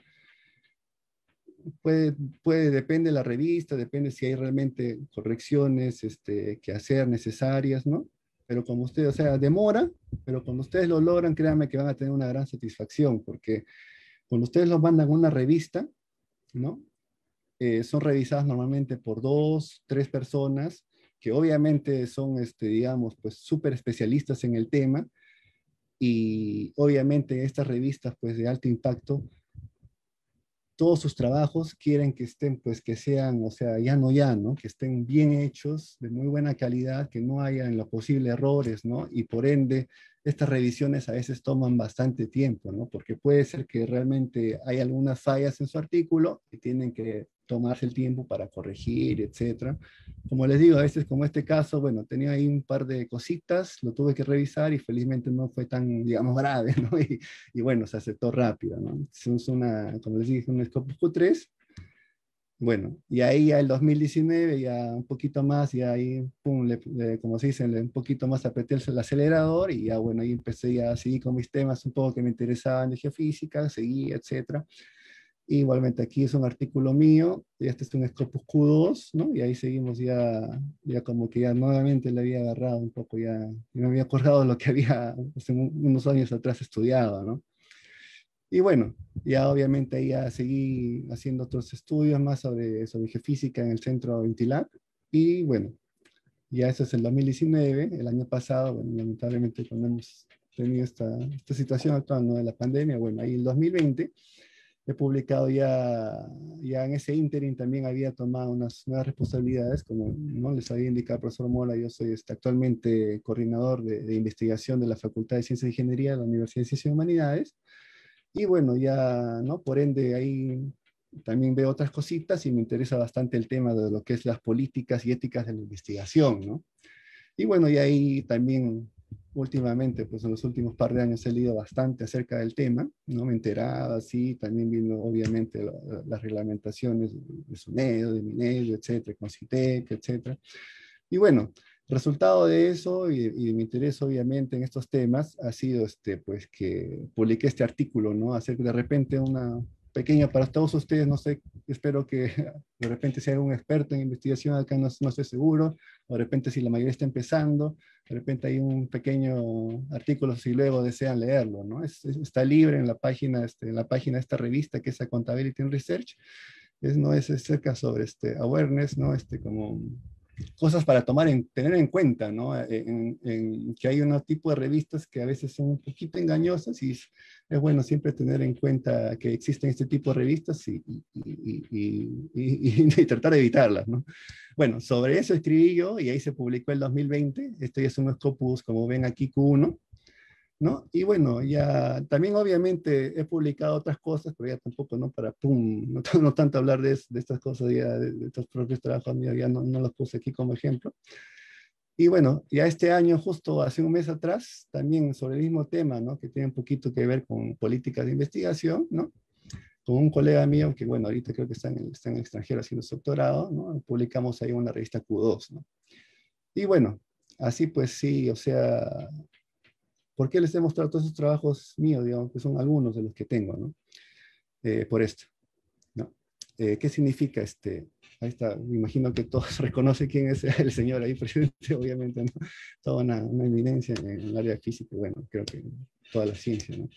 B: Depende de la revista, depende si hay realmente correcciones que hacer necesarias, ¿no? Pero como ustedes, o sea, demora, pero cuando ustedes lo logran, créanme que van a tener una gran satisfacción, porque cuando ustedes lo mandan a una revista, ¿no? Son revisadas normalmente por 2, 3 personas, que obviamente son, digamos, pues súper especialistas en el tema, y obviamente estas revistas pues de alto impacto, todos sus trabajos quieren que estén, pues que sean, o sea, ya, ¿no? Que estén bien hechos, de muy buena calidad, que no haya en lo posible errores, ¿no? Y por ende, estas revisiones a veces toman bastante tiempo, ¿no? Porque puede ser que realmente hay algunas fallas en su artículo y tienen que tomarse el tiempo para corregir, etcétera. Como les digo, a veces como este caso, bueno, tenía ahí un par de cositas, lo tuve que revisar y felizmente no fue tan, digamos, grave, ¿no? Y bueno, se aceptó rápido, ¿no? Es una, como les dije, un Scopus Q3. Bueno, y ahí ya el 2019, ya un poquito más, ya ahí, pum, como se dice, un poquito más apreté el acelerador y ya, bueno, ahí empecé ya a seguir con mis temas un poco que me interesaban de geofísica, seguí, etcétera. Igualmente aquí es un artículo mío, y este es un Scopus Q2, ¿no? Y ahí seguimos ya como que ya nuevamente le había agarrado un poco, ya me había acordado de lo que había hace unos años atrás estudiado, ¿no? Y bueno, ya obviamente ahí ya seguí haciendo otros estudios más sobre geofísica en el centro Intilab. Y bueno, ya eso es el 2019, el año pasado, bueno, lamentablemente cuando hemos tenido esta situación actual, ¿no? De la pandemia, bueno, ahí el 2020 he publicado ya en ese ínterin también había tomado unas nuevas responsabilidades, como no les había indicado el profesor Mola, yo soy actualmente coordinador de investigación de la Facultad de Ciencias e Ingeniería de la Universidad de Ciencias y Humanidades, y bueno, ya, ¿no? Por ende, ahí también veo otras cositas y me interesa bastante el tema de lo que es las políticas y éticas de la investigación, ¿no? Y bueno, y ahí también últimamente, pues en los últimos par de años he leído bastante acerca del tema, ¿no? Me enteraba, sí, también viendo obviamente las reglamentaciones de SUNEDO, de MINEDO, etcétera, CONCITEC, etcétera. Y bueno, resultado de eso y de mi interés obviamente en estos temas ha sido pues que publiqué este artículo, ¿no? Hacer de repente una pequeña para todos ustedes, no sé, espero que de repente sea un experto en investigación acá, no estoy seguro, o de repente si la mayoría está empezando, de repente hay un pequeño artículo si luego desean leerlo, ¿no? Está libre en la página de esta revista que es Accountability and Research, no es cerca sobre awareness, ¿no? Como cosas para tener en cuenta, ¿no? Que hay un tipo de revistas que a veces son un poquito engañosas y es bueno siempre tener en cuenta que existen este tipo de revistas y tratar de evitarlas, ¿no? Bueno, sobre eso escribí yo y ahí se publicó el 2020. Esto ya es un Scopus, como ven aquí, Q1. ¿No? Y bueno, ya también obviamente he publicado otras cosas, pero ya tampoco, ¿no? Para, pum, no tanto hablar de estas cosas, ya, de estos propios trabajos míos, ya no los puse aquí como ejemplo. Y bueno, ya este año, justo hace un mes atrás, también sobre el mismo tema, ¿no? Que tiene un poquito que ver con políticas de investigación, ¿no? Con un colega mío que, bueno, ahorita creo que está en el extranjero haciendo su doctorado, ¿no? Publicamos ahí una revista Q2, ¿no? Y bueno, así pues sí, o sea, ¿por qué les he mostrado todos esos trabajos míos, digamos, que son algunos de los que tengo, ¿no? Por esto, ¿no? ¿Qué significa este? Ahí está, me imagino que todos reconocen quién es el señor ahí presente, obviamente, ¿no? Toda una eminencia en el área física, bueno, creo que en toda la ciencia, ¿no?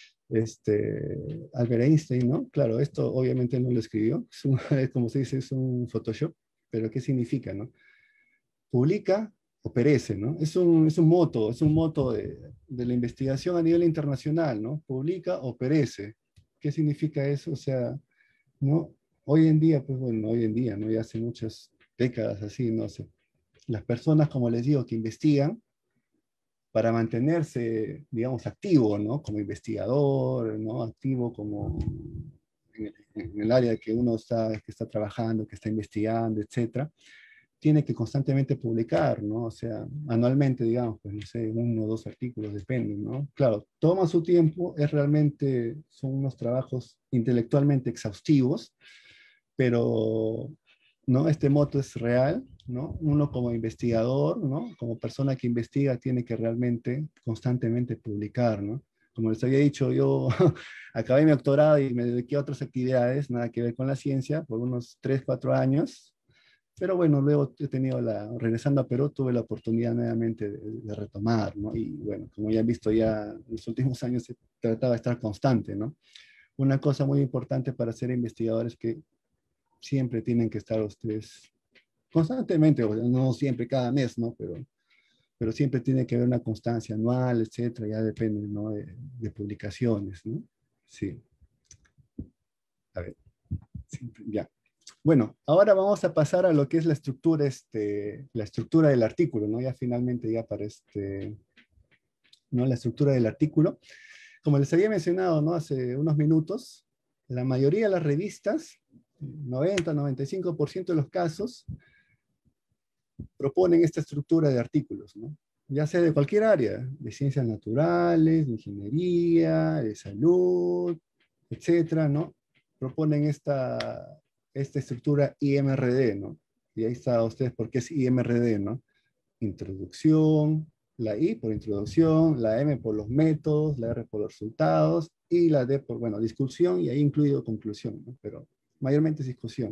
B: Albert Einstein, ¿no? Claro, esto obviamente no lo escribió, como se dice, es un Photoshop, pero ¿qué significa, no? Publica o perece, ¿no? Es un moto de la investigación a nivel internacional, ¿no? Publica o perece. ¿Qué significa eso? O sea, ¿no? Hoy en día, pues bueno, hoy en día, ¿no? Ya hace muchas décadas así, no sé. Las personas, como les digo, que investigan para mantenerse, digamos, activo, ¿no? Como investigador, ¿no? Activo como en el área que uno que está trabajando, que está investigando, etcétera, tiene que constantemente publicar, ¿no? O sea, anualmente, digamos, pues no sé, uno o dos artículos, depende, ¿no? Claro, toma su tiempo, son unos trabajos intelectualmente exhaustivos, pero, ¿no? Este moto es real, ¿no? Uno como investigador, ¿no? Como persona que investiga, tiene que realmente constantemente publicar, ¿no? Como les había dicho, yo acabé mi doctorado y me dediqué a otras actividades, nada que ver con la ciencia, por unos 3 4 años, pero bueno, luego regresando a Perú, tuve la oportunidad nuevamente de retomar, ¿no? Y bueno, como ya han visto ya en los últimos años se trataba de estar constante, ¿no? Una cosa muy importante para ser investigadores es que siempre tienen que estar ustedes constantemente, o sea, no siempre cada mes, ¿no? Pero pero siempre tiene que haber una constancia anual, etcétera, ya depende, ¿no? de publicaciones, ¿no? Sí. A ver, siempre, ya. Bueno, ahora vamos a pasar a lo que es la estructura del artículo, ¿no? Ya finalmente, ya para ¿no? La estructura del artículo. Como les había mencionado, ¿no? Hace unos minutos, la mayoría de las revistas, 90-95% de los casos, proponen esta estructura de artículos, ¿no? Ya sea de cualquier área, de ciencias naturales, de ingeniería, de salud, etcétera, ¿no? Proponen esta estructura IMRD, ¿no? Y ahí está ustedes por qué es IMRD, ¿no? Introducción, la I por introducción, la M por los métodos, la R por los resultados, y la D por, bueno, discusión, y ahí incluido conclusión, ¿no? Pero mayormente es discusión.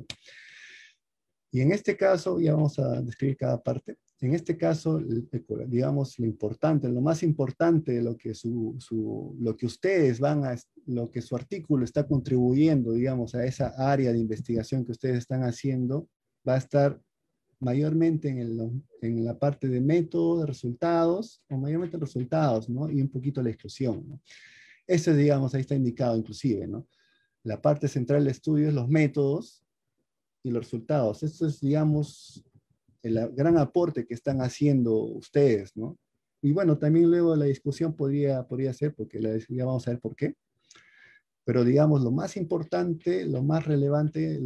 B: Y en este caso, ya vamos a describir cada parte. En este caso, digamos, lo más importante de lo que lo que ustedes lo que su artículo está contribuyendo, digamos, a esa área de investigación que ustedes están haciendo, va a estar mayormente en la parte de método, de resultados, o mayormente resultados, ¿no? Y un poquito la exclusión, ¿no? Ese, digamos, ahí está indicado inclusive, ¿no? La parte central del estudio es los métodos y los resultados. Esto es, digamos, el gran aporte que están haciendo ustedes, ¿no? Y bueno, también luego la discusión podría ser, porque ya vamos a ver por qué. Pero digamos, lo más importante, lo más relevante,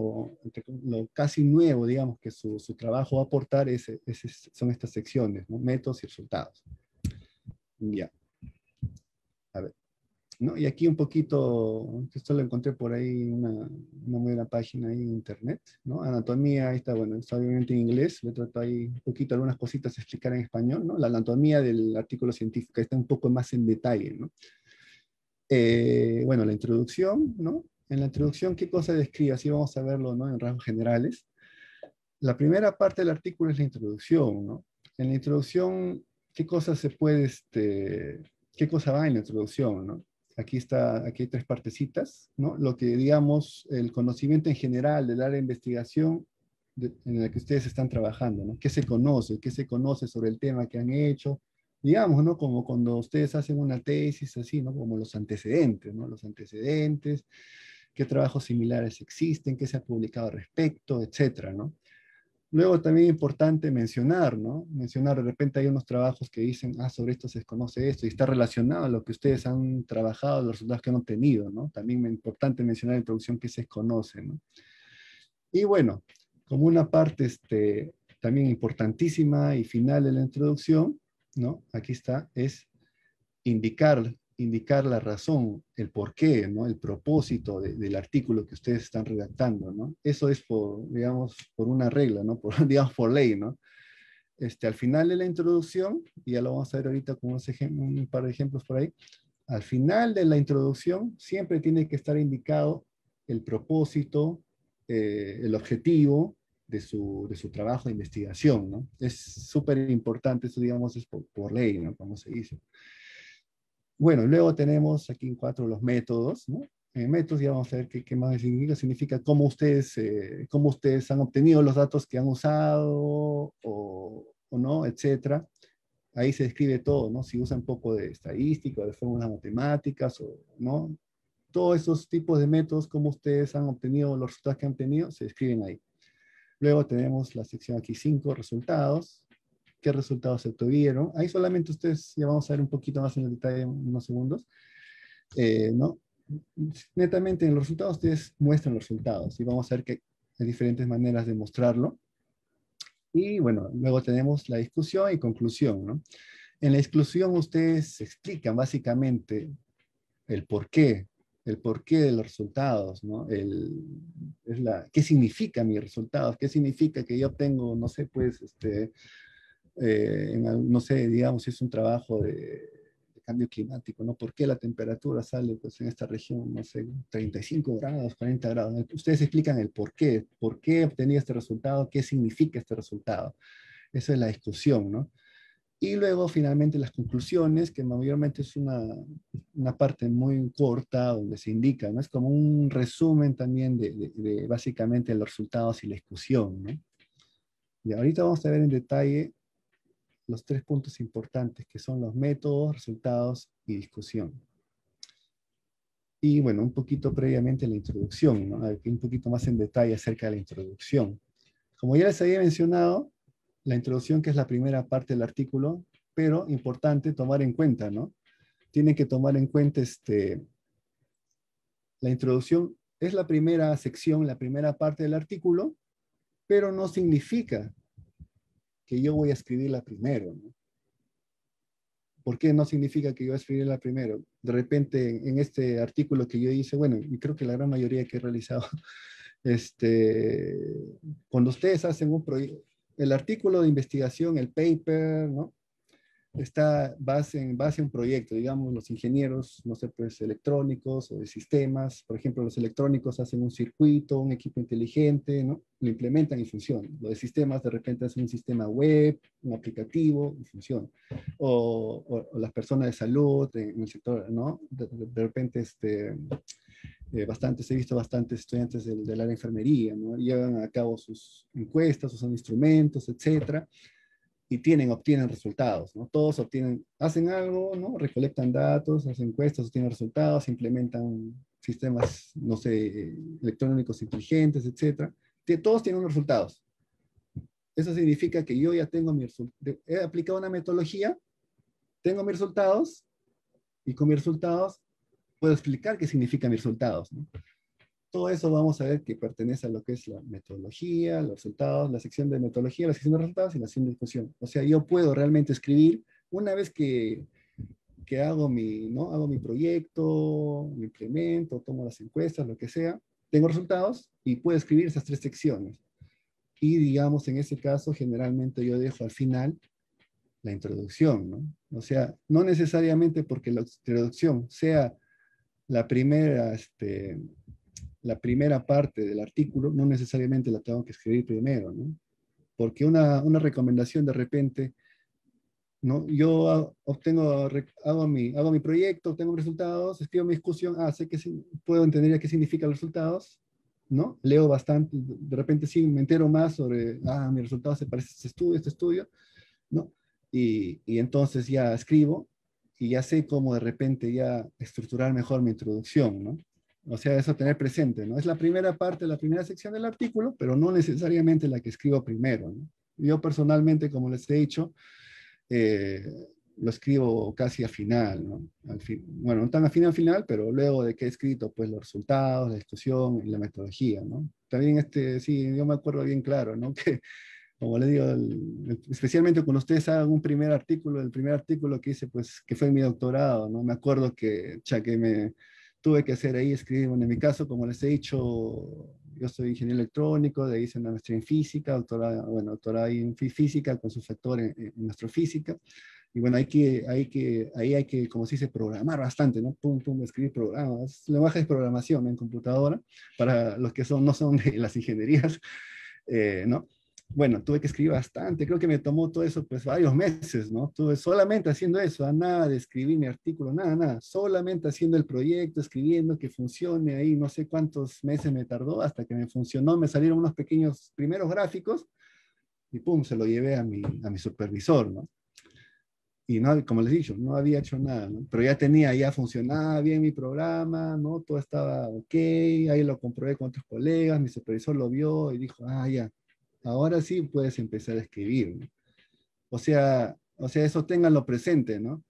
B: lo casi nuevo, digamos, que su trabajo va a aportar son estas secciones, ¿no? Métodos y resultados. Ya, a ver. ¿No? Y aquí un poquito, esto lo encontré por ahí, una muy buena página ahí en internet, ¿no? Anatomía, ahí está, bueno, está obviamente en inglés, le trato ahí un poquito algunas cositas a explicar en español, ¿no? La anatomía del artículo científico está un poco más en detalle, ¿no? Bueno, la introducción, ¿no? En la introducción, ¿qué cosa describe? Así vamos a verlo, ¿no? En rasgos generales. La primera parte del artículo es la introducción, ¿no? En la introducción, ¿qué cosa qué cosa va en la introducción, ¿no? Aquí hay tres partecitas, ¿no? Lo que, digamos, el conocimiento en general del área de investigación en la que ustedes están trabajando, ¿no? ¿Qué se conoce sobre el tema que han hecho? Digamos, ¿no? Como cuando ustedes hacen una tesis así, ¿no? Como los antecedentes, ¿no? Los antecedentes, qué trabajos similares existen, qué se ha publicado al respecto, etcétera, ¿no? Luego también es importante mencionar, ¿no? Mencionar, de repente hay unos trabajos que dicen, sobre esto se desconoce esto, y está relacionado a lo que ustedes han trabajado, los resultados que han obtenido, ¿no? También es importante mencionar en introducción que se desconoce, ¿no? Y bueno, como una parte también importantísima y final de la introducción, ¿no? Aquí está, es indicar la razón, el porqué, ¿no? El propósito del artículo que ustedes están redactando, ¿no? Eso es digamos, por una regla, ¿no? Digamos, por ley, ¿no? Al final de la introducción, y ya lo vamos a ver ahorita con un par de ejemplos por ahí, al final de la introducción siempre tiene que estar indicado el propósito, el objetivo de su trabajo de investigación, ¿no? Es súper importante, eso digamos es por ley, ¿no? Como se dice. Bueno, luego tenemos aquí en 4 los métodos, ¿no? Métodos, ya vamos a ver qué más significa. Significa cómo ustedes han obtenido los datos que han usado o no, etcétera. Ahí se describe todo, ¿no? Si usan un poco de estadística, de fórmulas matemáticas, o, ¿no? Todos esos tipos de métodos, cómo ustedes han obtenido los resultados que han tenido, se describen ahí. Luego tenemos la sección aquí 5, resultados. ¿Qué resultados se obtuvieron? Ahí solamente ustedes, ya vamos a ver un poquito más en el detalle en unos segundos, ¿no? Netamente en los resultados ustedes muestran los resultados y vamos a ver que hay diferentes maneras de mostrarlo. Y bueno, luego tenemos la discusión y conclusión, ¿no? En la discusión ustedes explican básicamente el porqué de los resultados, ¿no? ¿Qué significa mis resultados? ¿Qué significa que yo obtengo, no sé, pues, no sé, digamos, si es un trabajo de cambio climático, ¿no? ¿Por qué la temperatura sale, pues, en esta región, no sé, 35 grados, 40 grados? Ustedes explican el por qué obtenía este resultado, qué significa este resultado. Esa es la discusión, ¿no? Y luego, finalmente, las conclusiones, que mayormente es una parte muy corta donde se indica, ¿no? Es como un resumen también de básicamente los resultados y la discusión, ¿no? Y ahorita vamos a ver en detalle los 3 puntos importantes, que son los métodos, resultados y discusión. Y bueno, un poquito previamente la introducción, ¿no? Aquí un poquito más en detalle acerca de la introducción. Como ya les había mencionado, la introducción, que es la primera parte del artículo, pero importante tomar en cuenta, ¿no? Tienen que tomar en cuenta la introducción es la primera sección, la primera parte del artículo, pero no significa que yo voy a escribirla primero, ¿no? ¿Por qué no significa que yo voy a escribirla primero? De repente, en este artículo que yo hice, bueno, y creo que la gran mayoría que he realizado, cuando ustedes hacen un proyecto, el artículo de investigación, el paper, ¿no? Está en base a un proyecto, digamos, los ingenieros, no sé, pues electrónicos o de sistemas, por ejemplo, los electrónicos hacen un circuito, un equipo inteligente, ¿no? Lo implementan y funciona. Los de sistemas de repente hacen un sistema web, un aplicativo y funciona. O las personas de salud en el sector, ¿no? De repente, he visto bastantes estudiantes del área de enfermería, ¿no? Llevan a cabo sus encuestas, usan instrumentos, etcétera, y obtienen resultados, ¿no? Todos hacen algo, ¿no? Recolectan datos, hacen encuestas, obtienen resultados, implementan sistemas, no sé, electrónicos inteligentes, etcétera. Todos tienen unos resultados. Eso significa que yo ya tengo he aplicado una metodología, tengo mis resultados, y con mis resultados puedo explicar qué significan mis resultados, ¿no? Todo eso vamos a ver que pertenece a lo que es la metodología, los resultados, la sección de metodología, la sección de resultados y la sección de discusión. O sea, yo puedo realmente escribir una vez que ¿no? Hago mi proyecto, lo implemento, tomo las encuestas, lo que sea, tengo resultados y puedo escribir esas 3 secciones. Y digamos, en ese caso, generalmente yo dejo al final la introducción, ¿no? O sea, no necesariamente porque la introducción sea la primera parte del artículo, no necesariamente la tengo que escribir primero, ¿no? Porque una recomendación de repente, ¿no? Yo hago mi proyecto, tengo resultados, escribo mi discusión, sé que puedo entender ya qué significan los resultados, ¿no? Leo bastante, de repente sí me entero más sobre, mi resultado se parece a este estudio, ¿no? Y entonces ya escribo y ya sé cómo de repente ya estructurar mejor mi introducción, ¿no? O sea, eso tener presente, ¿no? Es la primera parte, la primera sección del artículo, pero no necesariamente la que escribo primero, ¿no? Yo personalmente, como les he dicho, eh, lo escribo casi a final, ¿no? Bueno, no tan a final, pero luego de que he escrito, pues, los resultados, la discusión y la metodología, ¿no? También, sí, yo me acuerdo bien claro, ¿no? Que, como les digo, especialmente cuando ustedes hagan un primer artículo, el primer artículo que hice, pues, que fue en mi doctorado, ¿no? Me acuerdo que me tuve que hacer ahí, escribir, bueno, en mi caso, como les he dicho, yo soy ingeniero electrónico, de ahí hice una maestría en física, doctorado en física con su factor en astrofísica. Y bueno, ahí hay que, como se dice, programar bastante, ¿no? Pum, pum, escribir programas, lenguaje de programación en computadora, para los que no son de las ingenierías, ¿no? Bueno, tuve que escribir bastante, creo que me tomó todo eso pues varios meses, ¿no? Estuve solamente haciendo eso, nada de escribir mi artículo, nada, solamente haciendo el proyecto, escribiendo que funcione ahí, no sé cuántos meses me tardó hasta que me funcionó, me salieron unos pequeños primeros gráficos y pum, se lo llevé a mi supervisor, ¿no? Y no, como les he dicho, no había hecho nada, ¿no? Pero ya funcionaba bien mi programa, ¿no? Todo estaba ok, ahí lo comprobé con otros colegas, mi supervisor lo vio y dijo, ya, ahora sí puedes empezar a escribir, ¿no? O sea, eso ténganlo presente, ¿no?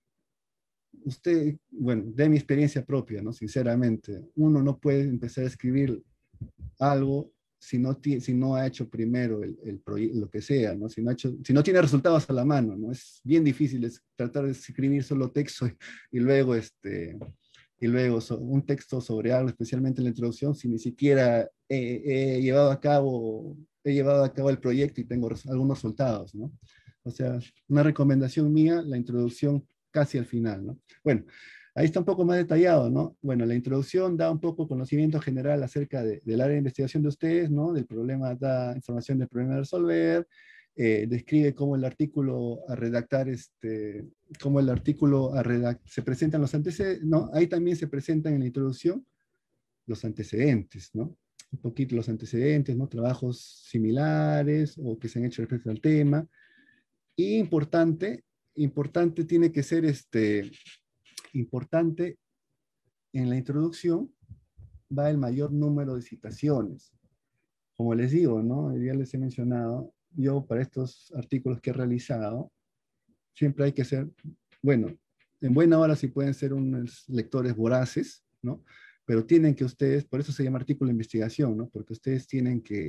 B: Bueno, de mi experiencia propia, ¿no? Sinceramente, uno no puede empezar a escribir algo si no ha hecho primero el proyecto, lo que sea, ¿no? Si no tiene resultados a la mano, ¿no? Es bien difícil tratar de escribir solo texto y luego, un texto sobre algo, especialmente en la introducción, si ni siquiera he llevado a cabo el proyecto y tengo algunos resultados, ¿no? O sea, una recomendación mía, la introducción casi al final, ¿no? Bueno, ahí está un poco más detallado, ¿no? Bueno, la introducción da un poco conocimiento general acerca del área de investigación de ustedes, ¿no? Del problema, da información del problema a resolver, describe cómo el artículo a redactar, se presentan los antecedentes, ¿no? Ahí también se presentan en la introducción los antecedentes, ¿no? Un poquito los antecedentes, ¿no? Trabajos similares o que se han hecho respecto al tema. Y importante tiene que ser importante en la introducción va el mayor número de citaciones. Como les digo, ¿no? Ya les he mencionado, yo para estos artículos que he realizado, siempre hay que ser, bueno, en buena hora sí pueden ser unos lectores voraces, ¿no? Pero tienen que ustedes, por eso se llama artículo de investigación, ¿no? Porque ustedes tienen que,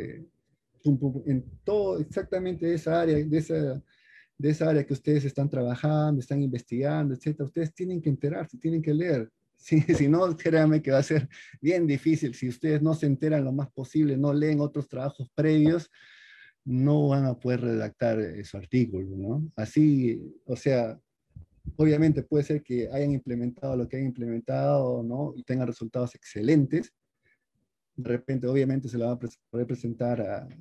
B: en todo exactamente esa área, de esa área que ustedes están trabajando, están investigando, etcétera, ustedes tienen que enterarse, tienen que leer. Sí, si no, créanme que va a ser bien difícil. Si ustedes no se enteran lo más posible, no leen otros trabajos previos, no van a poder redactar su artículo, ¿no? Así, o sea, obviamente puede ser que hayan implementado lo que hayan implementado, ¿no? Y tengan resultados excelentes. De repente, obviamente, se lo va a poder presentar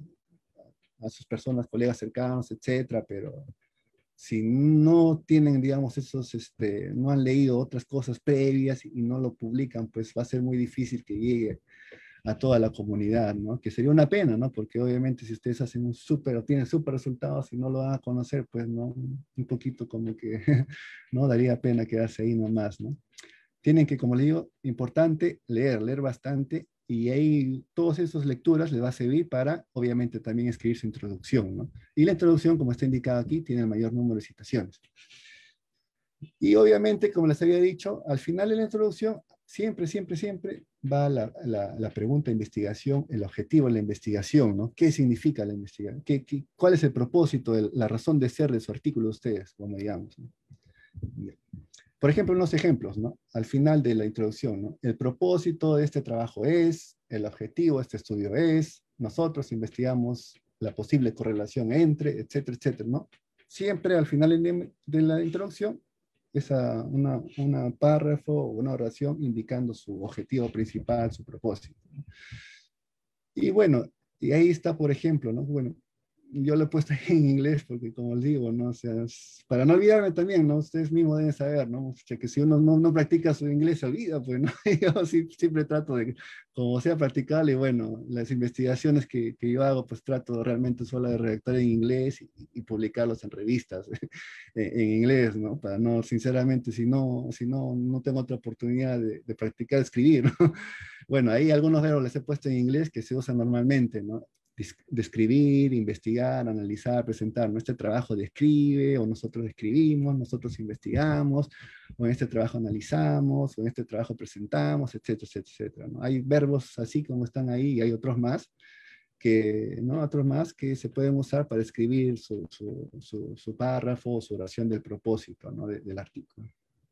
B: a sus personas, colegas cercanos, etcétera, pero si no tienen, digamos, no han leído otras cosas previas y no lo publican, pues va a ser muy difícil que llegue a toda la comunidad, ¿no? Que sería una pena, ¿no? Porque obviamente si ustedes hacen un súper o tienen súper resultados y no lo van a conocer, pues, ¿no? Un poquito como que, ¿no? Daría pena quedarse ahí nomás, ¿no? Tienen que, como le digo, importante leer bastante y ahí todas esas lecturas les va a servir para, obviamente, también escribir su introducción, ¿no? Y la introducción, como está indicado aquí, tiene el mayor número de citaciones. Y obviamente, como les había dicho, al final de la introducción, siempre va la pregunta de investigación, el objetivo de la investigación, ¿no? ¿Qué significa la investigación? ¿Cuál es el propósito, la razón de ser de su artículo de ustedes, como digamos, ¿no? Por ejemplo, unos ejemplos, ¿no? Al final de la introducción, ¿no? El propósito de este trabajo es, el objetivo de este estudio es, nosotros investigamos la posible correlación entre, etcétera, etcétera, ¿no? Siempre al final de la introducción, una párrafo o una oración indicando su objetivo principal, su propósito, ¿no? Y bueno, y ahí está, por ejemplo, ¿no? Bueno, yo lo he puesto ahí en inglés porque, como les digo, ¿no? O sea, para no olvidarme también, ¿no? Ustedes mismos deben saber, ¿no? O sea, que si uno no practica su inglés, se olvida, pues, ¿no? Yo siempre trato de, como sea, practicarlo y bueno, las investigaciones que yo hago, pues trato realmente solo de redactar en inglés y publicarlos en revistas en inglés, ¿no? Para no, sinceramente, no tengo otra oportunidad de practicar escribir, ¿no? Bueno, ahí algunos verbos les he puesto en inglés que se usan normalmente, ¿no? Describir, investigar, analizar, presentar. ¿No? Este trabajo describe, o nosotros escribimos, nosotros investigamos, o en este trabajo analizamos, o en este trabajo presentamos, etcétera, etcétera, etcétera, ¿no? Hay verbos así como están ahí y hay otros más ¿no? Otros más que se pueden usar para escribir su párrafo o su oración del propósito, ¿no? Del artículo.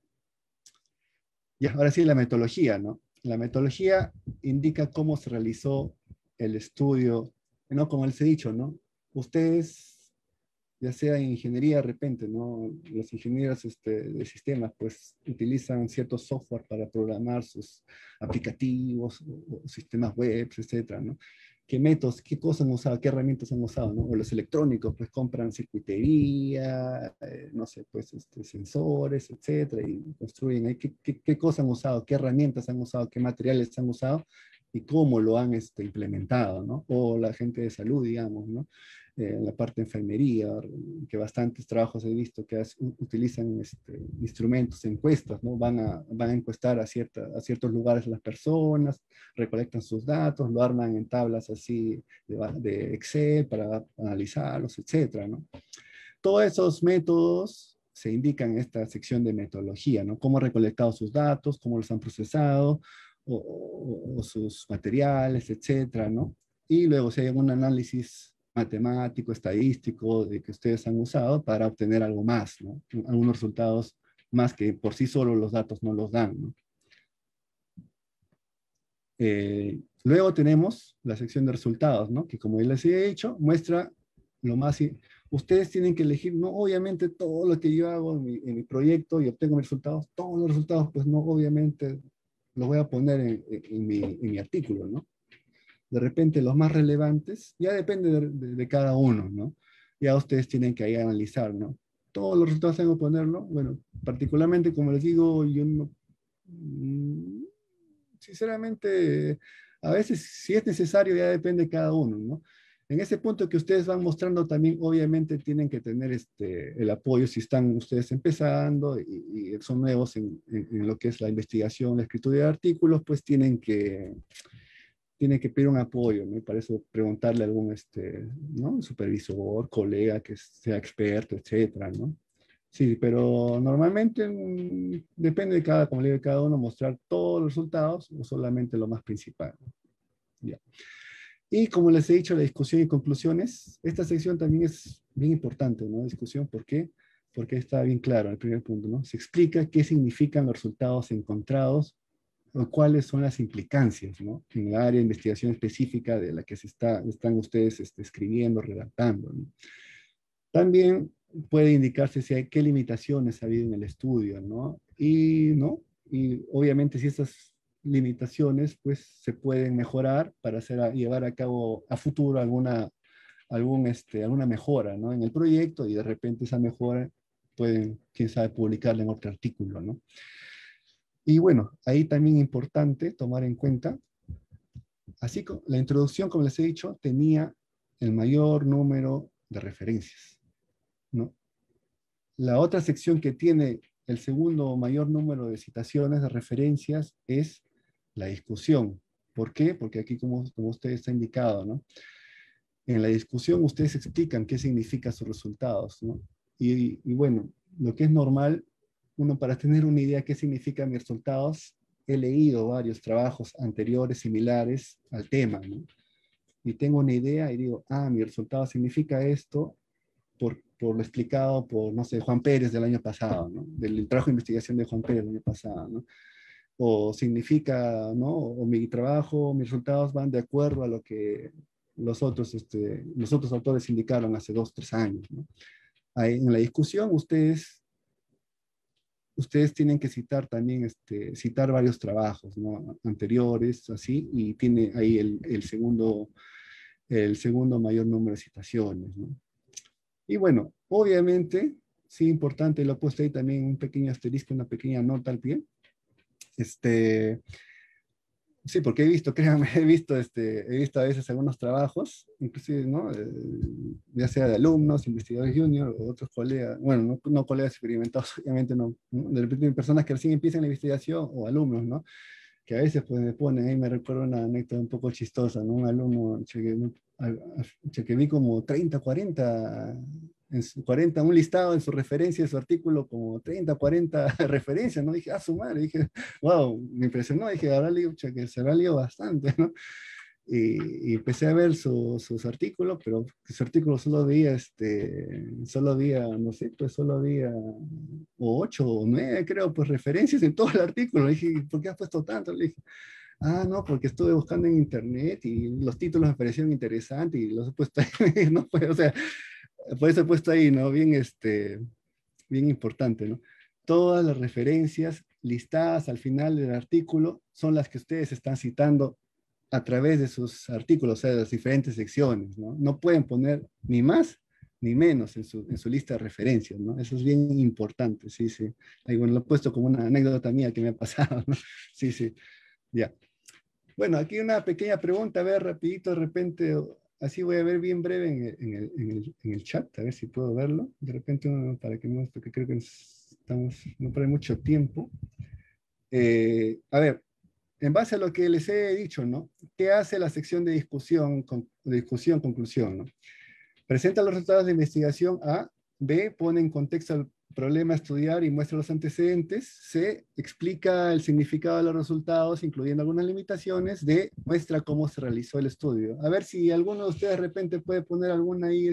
B: Y ahora sí, la metodología, ¿no? La metodología indica cómo se realizó el estudio, ¿no? Como les he dicho, ¿no? Ustedes, ya sea en ingeniería de repente, ¿no? Los ingenieros de sistemas, pues, utilizan ciertos software para programar sus aplicativos, o sistemas web, etcétera, ¿no? ¿Qué métodos, qué cosas han usado, qué herramientas han usado, ¿no? O los electrónicos, pues compran circuitería, no sé, pues sensores, etcétera, y construyen ahí qué cosas han usado, qué herramientas han usado, qué materiales han usado y cómo lo han implementado, ¿no? O la gente de salud, digamos, ¿no? En la parte de enfermería, que bastantes trabajos he visto que utilizan instrumentos, encuestas, ¿no? Van a encuestar a ciertos lugares las personas, recolectan sus datos, lo arman en tablas así de Excel para analizarlos, etcétera, ¿no? Todos esos métodos se indican en esta sección de metodología, ¿no? Cómo han recolectado sus datos, cómo los han procesado, o sus materiales, etcétera, ¿no? Y luego si hay algún análisis matemático, estadístico, de que ustedes han usado para obtener algo más, ¿no? Algunos resultados más que por sí solo los datos no los dan, ¿no? Luego tenemos la sección de resultados, ¿no? Que como ya les he dicho, muestra lo más... Ustedes tienen que elegir, no obviamente todo lo que yo hago en mi proyecto y obtengo mis resultados, todos los resultados, pues no obviamente los voy a poner en mi artículo, ¿no? De repente los más relevantes, ya depende de cada uno, ¿no? Ya ustedes tienen que ahí analizar, ¿no? Todos los resultados tengo que ponerlo, bueno, particularmente como les digo, yo no... sinceramente, a veces si es necesario ya depende de cada uno, ¿no? En ese punto que ustedes van mostrando también, obviamente tienen que tener el apoyo si están ustedes empezando y son nuevos en lo que es la investigación, la escritura de artículos, pues tienen que pedir un apoyo, ¿no? Y para eso preguntarle a algún ¿no? Supervisor, colega que sea experto, etcétera, ¿no? Sí, pero normalmente depende de cada, como le digo, de cada uno mostrar todos los resultados o solamente lo más principal. Ya. Y como les he dicho, la discusión y conclusiones, esta sección también es bien importante, ¿no? Discusión, ¿por qué? Porque está bien claro en el primer punto, ¿no? Se explica qué significan los resultados encontrados o cuáles son las implicancias, ¿no? En el área de investigación específica de la que están ustedes escribiendo, redactando, ¿no? También puede indicarse si hay qué limitaciones ha habido en el estudio, ¿no? ¿No? Y obviamente si estas limitaciones pues se pueden mejorar para llevar a cabo a futuro alguna mejora, ¿no? En el proyecto y de repente esa mejora pueden, quién sabe, publicarla en otro artículo, ¿no? Y bueno, ahí también importante tomar en cuenta, así como la introducción, como les he dicho, tenía el mayor número de referencias, ¿no? La otra sección que tiene el segundo mayor número de citaciones, de referencias, es la discusión. ¿Por qué? Porque aquí, como usted está indicado, ¿no? En la discusión ustedes explican qué significan sus resultados, ¿no? Y bueno, lo que es normal, uno para tener una idea de qué significan mis resultados, he leído varios trabajos anteriores similares al tema, ¿no? Y tengo una idea y digo, mi resultado significa esto, por lo explicado por, no sé, Juan Pérez del año pasado, ¿no? Del trabajo de investigación de Juan Pérez del año pasado, ¿no? O significa, ¿no? O mi trabajo, mis resultados van de acuerdo a lo que los otros autores indicaron hace 2, 3 años, ¿no? Ahí, en la discusión, ustedes tienen que citar también, citar varios trabajos, ¿no? Anteriores, así, y tiene ahí el segundo mayor número de citaciones, ¿no? Y bueno, obviamente, sí, importante, lo he puesto ahí también un pequeño asterisco, una pequeña nota al pie. Sí, porque he visto, créanme, he visto a veces algunos trabajos, inclusive, ¿no? Ya sea de alumnos, investigadores junior o otros colegas, bueno, no colegas experimentados, obviamente no, ¿no? De repente personas que recién empiezan la investigación o alumnos, ¿no? Que a veces pues me ponen, ahí me recuerdo una anécdota un poco chistosa, ¿no? Un alumno que vi como 30, 40, 40, un listado en su referencia, en su artículo, como 30, 40 referencias, ¿no? Dije, su madre, dije, wow, me impresionó, dije, ahora que se habrá leído bastante, ¿no? Y empecé a ver sus artículos, pero su artículo solo veía, no sé, pues solo había 8 o 9, creo, pues referencias en todo el artículo. Le dije, ¿por qué has puesto tanto? Le dije, no, porque estuve buscando en internet y los títulos me parecieron interesantes y los he puesto ahí, ¿no? Pues, o sea, por eso he puesto ahí, ¿no? Bien importante, ¿no? Todas las referencias listadas al final del artículo son las que ustedes están citando a través de sus artículos, o sea, de las diferentes secciones, ¿no? No pueden poner ni más ni menos en su lista de referencias, ¿no? Eso es bien importante, sí, sí. Ahí, bueno, lo he puesto como una anécdota mía que me ha pasado, ¿no? Sí, sí, ya. Bueno, aquí una pequeña pregunta, a ver, rapidito, de repente, así voy a ver bien breve en el chat, a ver si puedo verlo. De repente, para que no, porque creo que no pone mucho tiempo. A ver, en base a lo que les he dicho, ¿no? ¿Qué hace la sección de discusión, conclusión, ¿no? Presenta los resultados de investigación A, B, pone en contexto el problema a estudiar y muestra los antecedentes, C, explica el significado de los resultados, incluyendo algunas limitaciones, D, muestra cómo se realizó el estudio. A ver si alguno de ustedes de repente puede poner alguna ahí,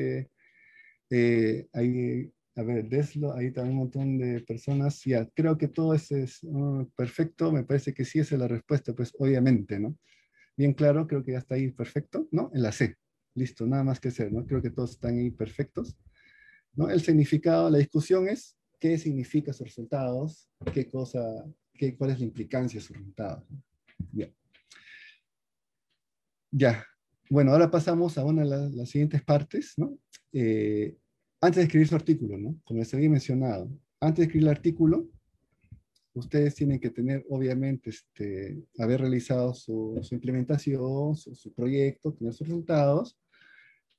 B: ahí, a ver, Deslo, ahí también un montón de personas. Ya, creo que todo eso es perfecto. Me parece que sí, esa es la respuesta, pues obviamente, ¿no? Bien claro, creo que ya está ahí perfecto, ¿no? En la C. Listo, nada más que hacer, ¿no? Creo que todos están ahí perfectos, ¿no? El significado, la discusión es qué significa sus resultados, cuál es la implicancia de sus resultados, ¿no? Bien. Ya. Bueno, ahora pasamos a una de las siguientes partes, ¿no? Antes de escribir su artículo, ¿no? Como les había mencionado, antes de escribir el artículo, ustedes tienen que tener, obviamente, haber realizado su implementación, su proyecto, tener sus resultados,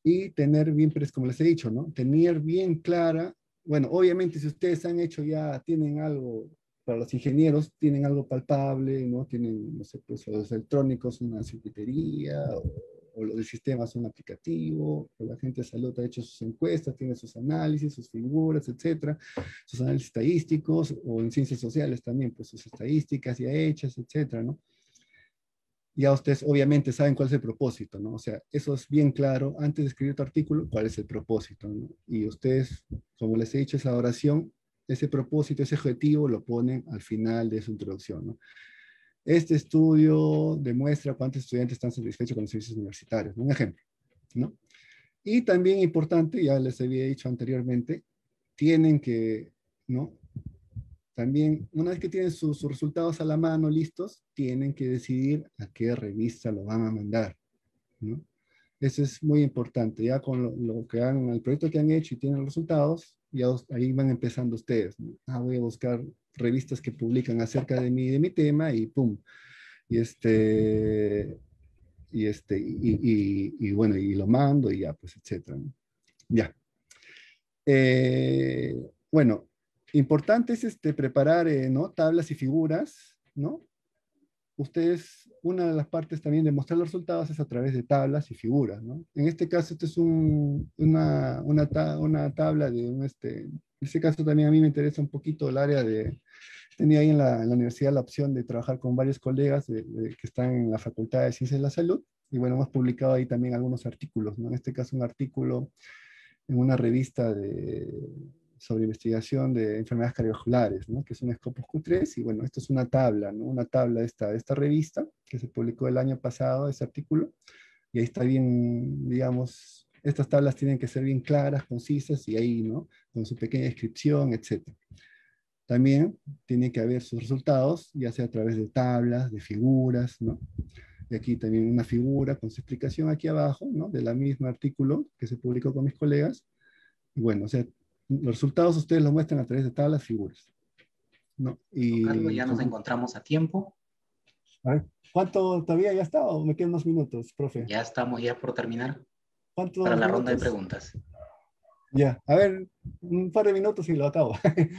B: y tener bien, como les he dicho, ¿no? Tener bien clara, bueno, obviamente si ustedes han hecho ya, tienen algo, para los ingenieros, tienen algo palpable, ¿no? Tienen, no sé, pues los electrónicos, una circuitería, o los de sistemas, un aplicativo, o la gente de salud ha hecho sus encuestas, tiene sus análisis, sus figuras, etcétera, sus análisis estadísticos, o en ciencias sociales también, pues sus estadísticas ya hechas, etcétera, ¿no? Ya ustedes obviamente saben cuál es el propósito, ¿no? O sea, eso es bien claro antes de escribir tu artículo, cuál es el propósito, ¿no? Y ustedes, como les he dicho, esa oración, ese propósito, ese objetivo lo ponen al final de su introducción, ¿no? Este estudio demuestra cuántos estudiantes están satisfechos con los servicios universitarios, ¿no? Un ejemplo, ¿no? Y también importante, ya les había dicho anteriormente, tienen que, ¿no? También, una vez que tienen sus resultados a la mano listos, tienen que decidir a qué revista lo van a mandar, ¿no? Eso es muy importante. Ya con lo que han, el proyecto que han hecho y tienen los resultados, ya ahí van empezando ustedes, ¿no? Voy a buscar revistas que publican acerca de mi tema y pum. Y bueno, y lo mando y ya, pues, etcétera, ¿no? Ya. Bueno, importante es preparar, ¿no? Tablas y figuras, ¿no? Ustedes, una de las partes también de mostrar los resultados es a través de tablas y figuras, ¿no? En este caso, esto es una tabla de en este caso también a mí me interesa un poquito el área de, tenía ahí en la universidad la opción de trabajar con varios colegas que están en la Facultad de Ciencias de la Salud, y bueno, hemos publicado ahí también algunos artículos, ¿no? En este caso un artículo en una revista sobre investigación de enfermedades cardiovasculares, ¿no? Que es un Scopus Q3, y bueno, esto es una tabla, ¿no? Una tabla de esta revista, que se publicó el año pasado, ese artículo, y ahí está bien, digamos, estas tablas tienen que ser bien claras, concisas, y ahí, ¿no? Con su pequeña descripción, etc. También tiene que haber sus resultados, ya sea a través de tablas, de figuras, ¿no? Y aquí también una figura con su explicación aquí abajo, ¿no? De la misma artículo que se publicó con mis colegas. Y bueno, o sea, los resultados ustedes los muestran a través de tablas, figuras, ¿no?
A: Carlos,
B: Y
A: ya nos
B: como,
A: encontramos a tiempo.
B: a ver, ¿cuánto todavía ya está o me quedan unos minutos, profe?
A: Ya estamos ya por terminar para
B: ¿Cuántos
A: la ronda de
B: minutos?
A: preguntas.
B: Ya, a ver, un par de minutos y lo acabo.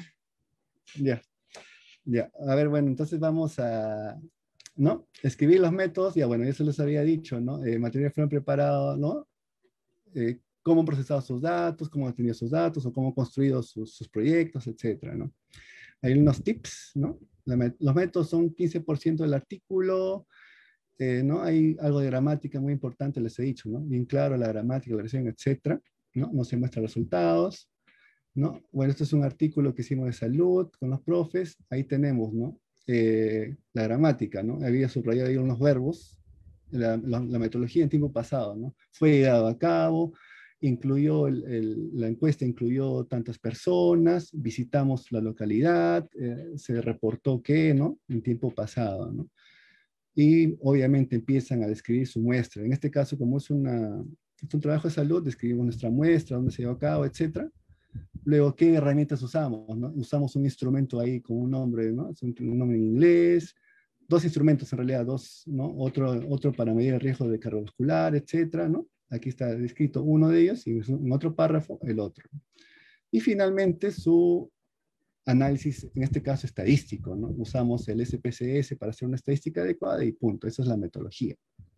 B: Ya, ya. A ver, bueno, entonces vamos a, ¿no? Escribir los métodos, ya bueno, eso les había dicho, ¿no? Materiales fueron preparados, ¿no? Cómo han procesado sus datos, cómo han tenido sus datos, o cómo han construido sus proyectos, etcétera, ¿no? Hay unos tips, ¿no? Los métodos son 15% del artículo, ¿no? Hay algo de gramática muy importante, les he dicho, ¿no? Bien claro, la gramática, la oración, etcétera, ¿no? No se muestran resultados, ¿no? Bueno, esto es un artículo que hicimos de salud con los profes, ahí tenemos, ¿no? La gramática, ¿no? Había subrayado ahí unos verbos, la metodología en tiempo pasado, ¿no? Fue llevado a cabo, incluyó, la encuesta incluyó tantas personas, visitamos la localidad, se reportó que, ¿no? En tiempo pasado, ¿no? Y obviamente empiezan a describir su muestra. En este caso, como es un trabajo de salud, describimos nuestra muestra, dónde se llevó a cabo, etcétera. Luego, ¿qué herramientas usamos? ¿No? Usamos un instrumento ahí con un nombre, ¿no? Es un nombre en inglés, dos instrumentos en realidad, dos, ¿no? Otro para medir el riesgo de cardiovascular, etcétera, ¿no? Aquí está descrito uno de ellos y en otro párrafo el otro. Y finalmente su análisis, en este caso estadístico, ¿no? Usamos el SPSS para hacer una estadística adecuada y punto. Esa es la metodología.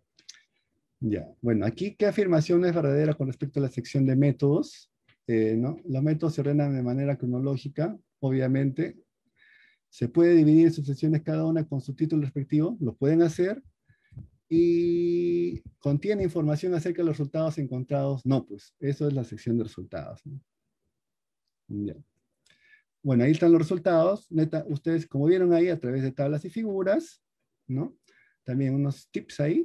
B: Ya, bueno, aquí, ¿qué afirmación es verdadera con respecto a la sección de métodos? ¿No? Los métodos se ordenan de manera cronológica, obviamente. Se puede dividir en subsecciones cada una con su título respectivo, lo pueden hacer. Y contiene información acerca de los resultados encontrados. No, pues, eso es la sección de resultados, ¿no? Ya. Bueno, ahí están los resultados. Neta, ustedes, como vieron ahí, a través de tablas y figuras, ¿no? También unos tips ahí,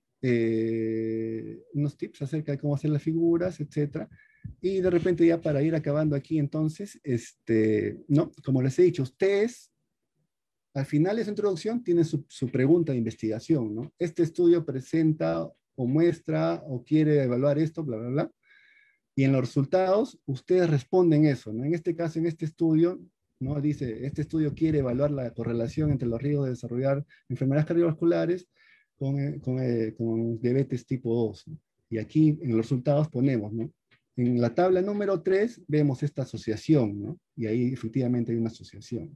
B: unos tips acerca de cómo hacer las figuras, etcétera. Y de repente ya para ir acabando aquí, entonces, ¿no? Como les he dicho, ustedes, al final de su introducción, tienen su pregunta de investigación, ¿no? Este estudio presenta o muestra o quiere evaluar esto, bla, bla, bla. Y en los resultados, ustedes responden eso, ¿no? En este caso, en este estudio, ¿no? Dice, este estudio quiere evaluar la correlación entre los riesgos de desarrollar enfermedades cardiovasculares con diabetes tipo 2, ¿no? Y aquí en los resultados ponemos, ¿no? En la tabla número 3 vemos esta asociación, ¿no? Y ahí efectivamente hay una asociación.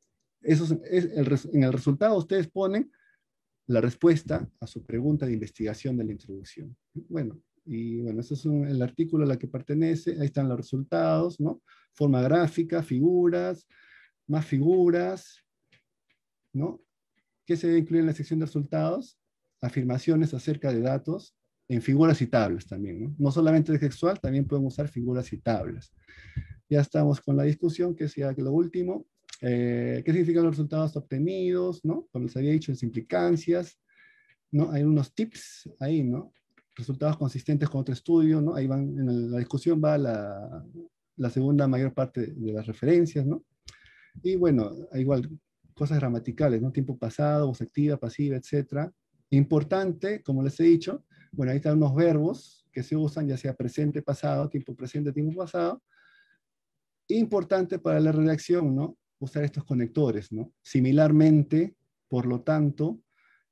B: En el resultado ustedes ponen la respuesta a su pregunta de investigación de la introducción. Bueno, y bueno, eso es el artículo a la que pertenece, ahí están los resultados, ¿no? Forma gráfica, figuras, más figuras, ¿no? ¿Qué se debe incluir en la sección de resultados? Afirmaciones acerca de datos en figuras y tablas también, ¿no? No solamente textual, también pueden usar figuras y tablas. Ya estamos con la discusión, que es ya lo último. ¿Qué significan los resultados obtenidos? ¿No? Como les había dicho, en implicancias, ¿no? Hay unos tips ahí, ¿no? Resultados consistentes con otro estudio, ¿no? Ahí van, en la discusión va la segunda mayor parte de las referencias, ¿no? Y bueno, igual, cosas gramaticales, ¿no? Tiempo pasado, voz activa, pasiva, etcétera. Importante, como les he dicho, bueno, ahí están unos verbos que se usan, ya sea presente, pasado, tiempo presente, tiempo pasado. Importante para la redacción, ¿no? Usar estos conectores, ¿no? Similarmente, por lo tanto,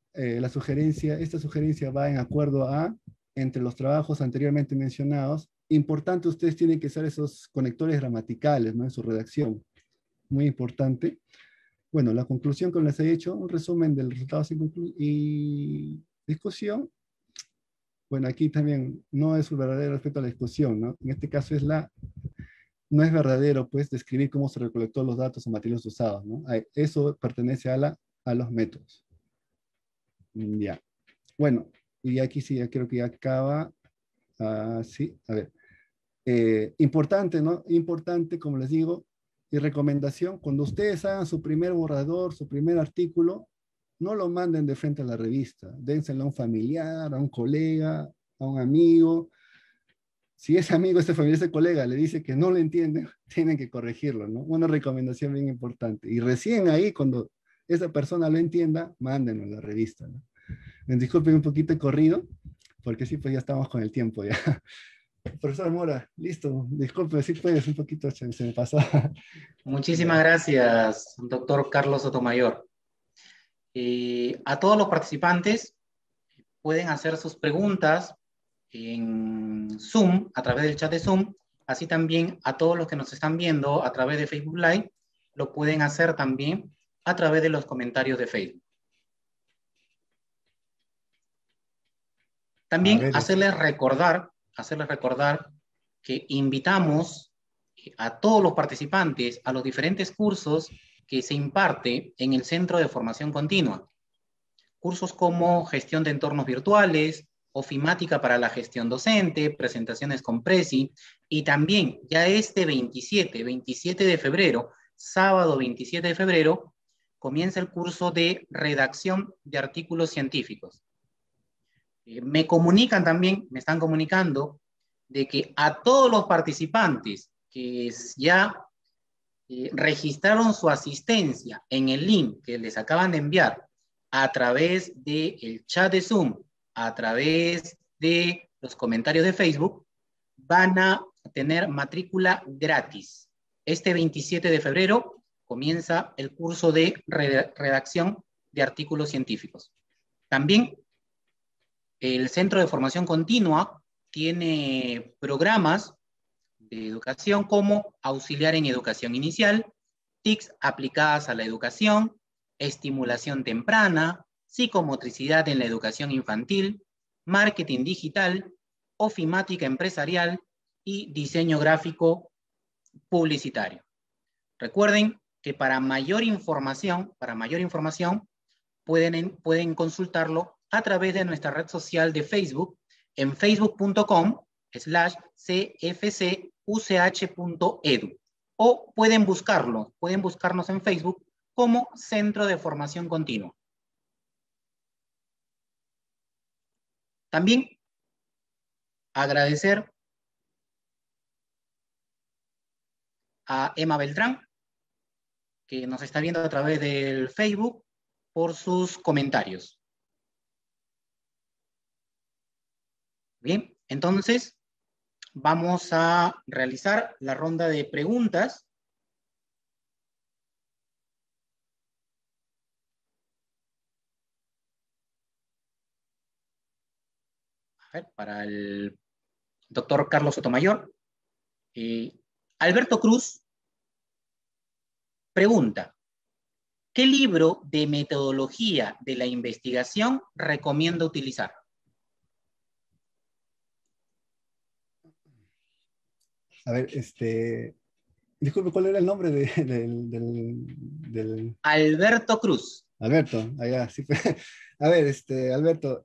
B: esta sugerencia va en acuerdo a, entre los trabajos anteriormente mencionados. Importante, ustedes tienen que usar esos conectores gramaticales, ¿no? En su redacción. Muy importante. Bueno, la conclusión que les he hecho, un resumen del resultado y discusión. Bueno, aquí también no es verdadero respecto a la discusión, ¿no? En este caso no es verdadero, pues, describir cómo se recolectó los datos o materiales usados, ¿no? Eso pertenece a los métodos. Ya. Bueno, y aquí sí, ya creo que ya acaba. Sí, a ver. Importante, ¿no? Importante, como les digo, y recomendación, cuando ustedes hagan su primer borrador, su primer artículo, no lo manden de frente a la revista. Dénselo a un familiar, a un colega, a un amigo. Si ese amigo, ese familiar, ese colega le dice que no lo entiende, tienen que corregirlo, ¿no? Una recomendación bien importante. Y recién ahí, cuando esa persona lo entienda, mándenlo a la revista, ¿no? Me disculpen un poquito el corrido, porque sí, pues ya estamos con el tiempo ya. Profesor Mora, listo. Disculpe, sí, pues un poquito se me pasó.
A: Muchísimas
B: Ya.
A: gracias, doctor Carlos Sotomayor. A todos los participantes pueden hacer sus preguntas en Zoom, a través del chat de Zoom, así también a todos los que nos están viendo a través de Facebook Live, lo pueden hacer también a través de los comentarios de Facebook.
B: A
A: También
B: ver,
A: hacerles recordar que invitamos a todos los participantes a los diferentes cursos que se imparte en el Centro de Formación Continua. Cursos como gestión de entornos virtuales, ofimática para la gestión docente, presentaciones con Prezi, y también ya este 27 de febrero, sábado 27 de febrero, comienza el curso de redacción de artículos científicos. Me comunican también, me están comunicando, de que a todos los participantes que ya registraron su asistencia en el link que les acaban de enviar a través del chat de Zoom, a través de los comentarios de Facebook, van a tener matrícula gratis. Este 27 de febrero comienza el curso de redacción de artículos científicos. También el Centro de Formación Continua tiene programas de educación como auxiliar en educación inicial, TICs aplicadas a la educación, estimulación temprana, psicomotricidad en la educación infantil, marketing digital, ofimática empresarial y diseño gráfico publicitario. Recuerden que para mayor información pueden consultarlo a través de nuestra red social de Facebook en facebook.com/cfcuch.edu o pueden buscarnos en Facebook como Centro de Formación Continua. También agradecer a Emma Beltrán, que nos está viendo a través del Facebook, por sus comentarios. Bien, entonces vamos a realizar la ronda de preguntas. A ver, para el doctor Carlos Sotomayor. Alberto Cruz pregunta, ¿qué libro de metodología de la investigación recomienda utilizar?
B: A ver, disculpe, ¿cuál era el nombre
A: Alberto Cruz.
B: Alberto, allá, sí. A ver, Alberto,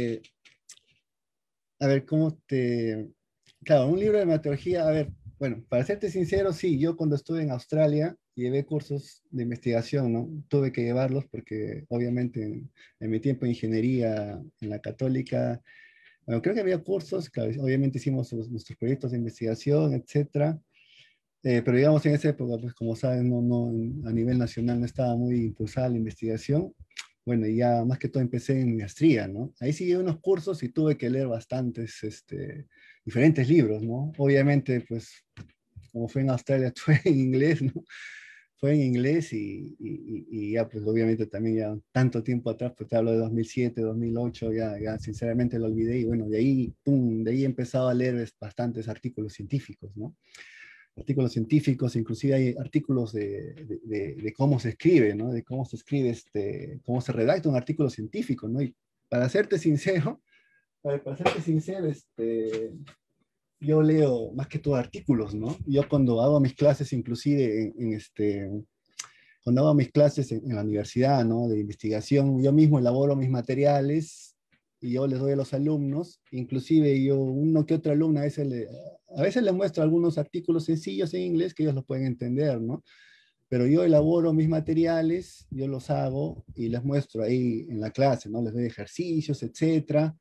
B: a ver, ¿cómo te... Claro, un libro de metodología, a ver, bueno, para serte sincero, sí, yo cuando estuve en Australia llevé cursos de investigación, ¿no? Tuve que llevarlos porque obviamente en mi tiempo de ingeniería en la Católica, bueno, creo que había cursos, claro, obviamente hicimos nuestros proyectos de investigación, etcétera, pero digamos en esa época, pues como saben, a nivel nacional no estaba muy impulsada la investigación. Bueno, y ya más que todo empecé en maestría, ¿no? Ahí sí llevé unos cursos y tuve que leer bastantes, diferentes libros, ¿no? Obviamente, pues, como fue en Australia, fue en inglés, ¿no? Fue en inglés y ya, pues, obviamente también ya tanto tiempo atrás, pues te hablo de 2007, 2008, ya sinceramente lo olvidé y bueno, de ahí, pum, de ahí he empezado a leer bastantes artículos científicos, ¿no? Artículos científicos, inclusive hay artículos de cómo se escribe, ¿no? De cómo se escribe, cómo se redacta un artículo científico, ¿no? Y para serte sincero, para serte sincero, yo leo más que todo artículos, ¿no? Yo cuando hago mis clases, inclusive cuando hago mis clases en la universidad, ¿no? De investigación, yo mismo elaboro mis materiales y yo les doy a los alumnos, inclusive yo, uno que otro alumno, a veces les muestro algunos artículos sencillos en inglés que ellos los pueden entender, ¿no? Pero yo elaboro mis materiales, yo los hago y les muestro ahí en la clase, ¿no? Les doy ejercicios, etcétera.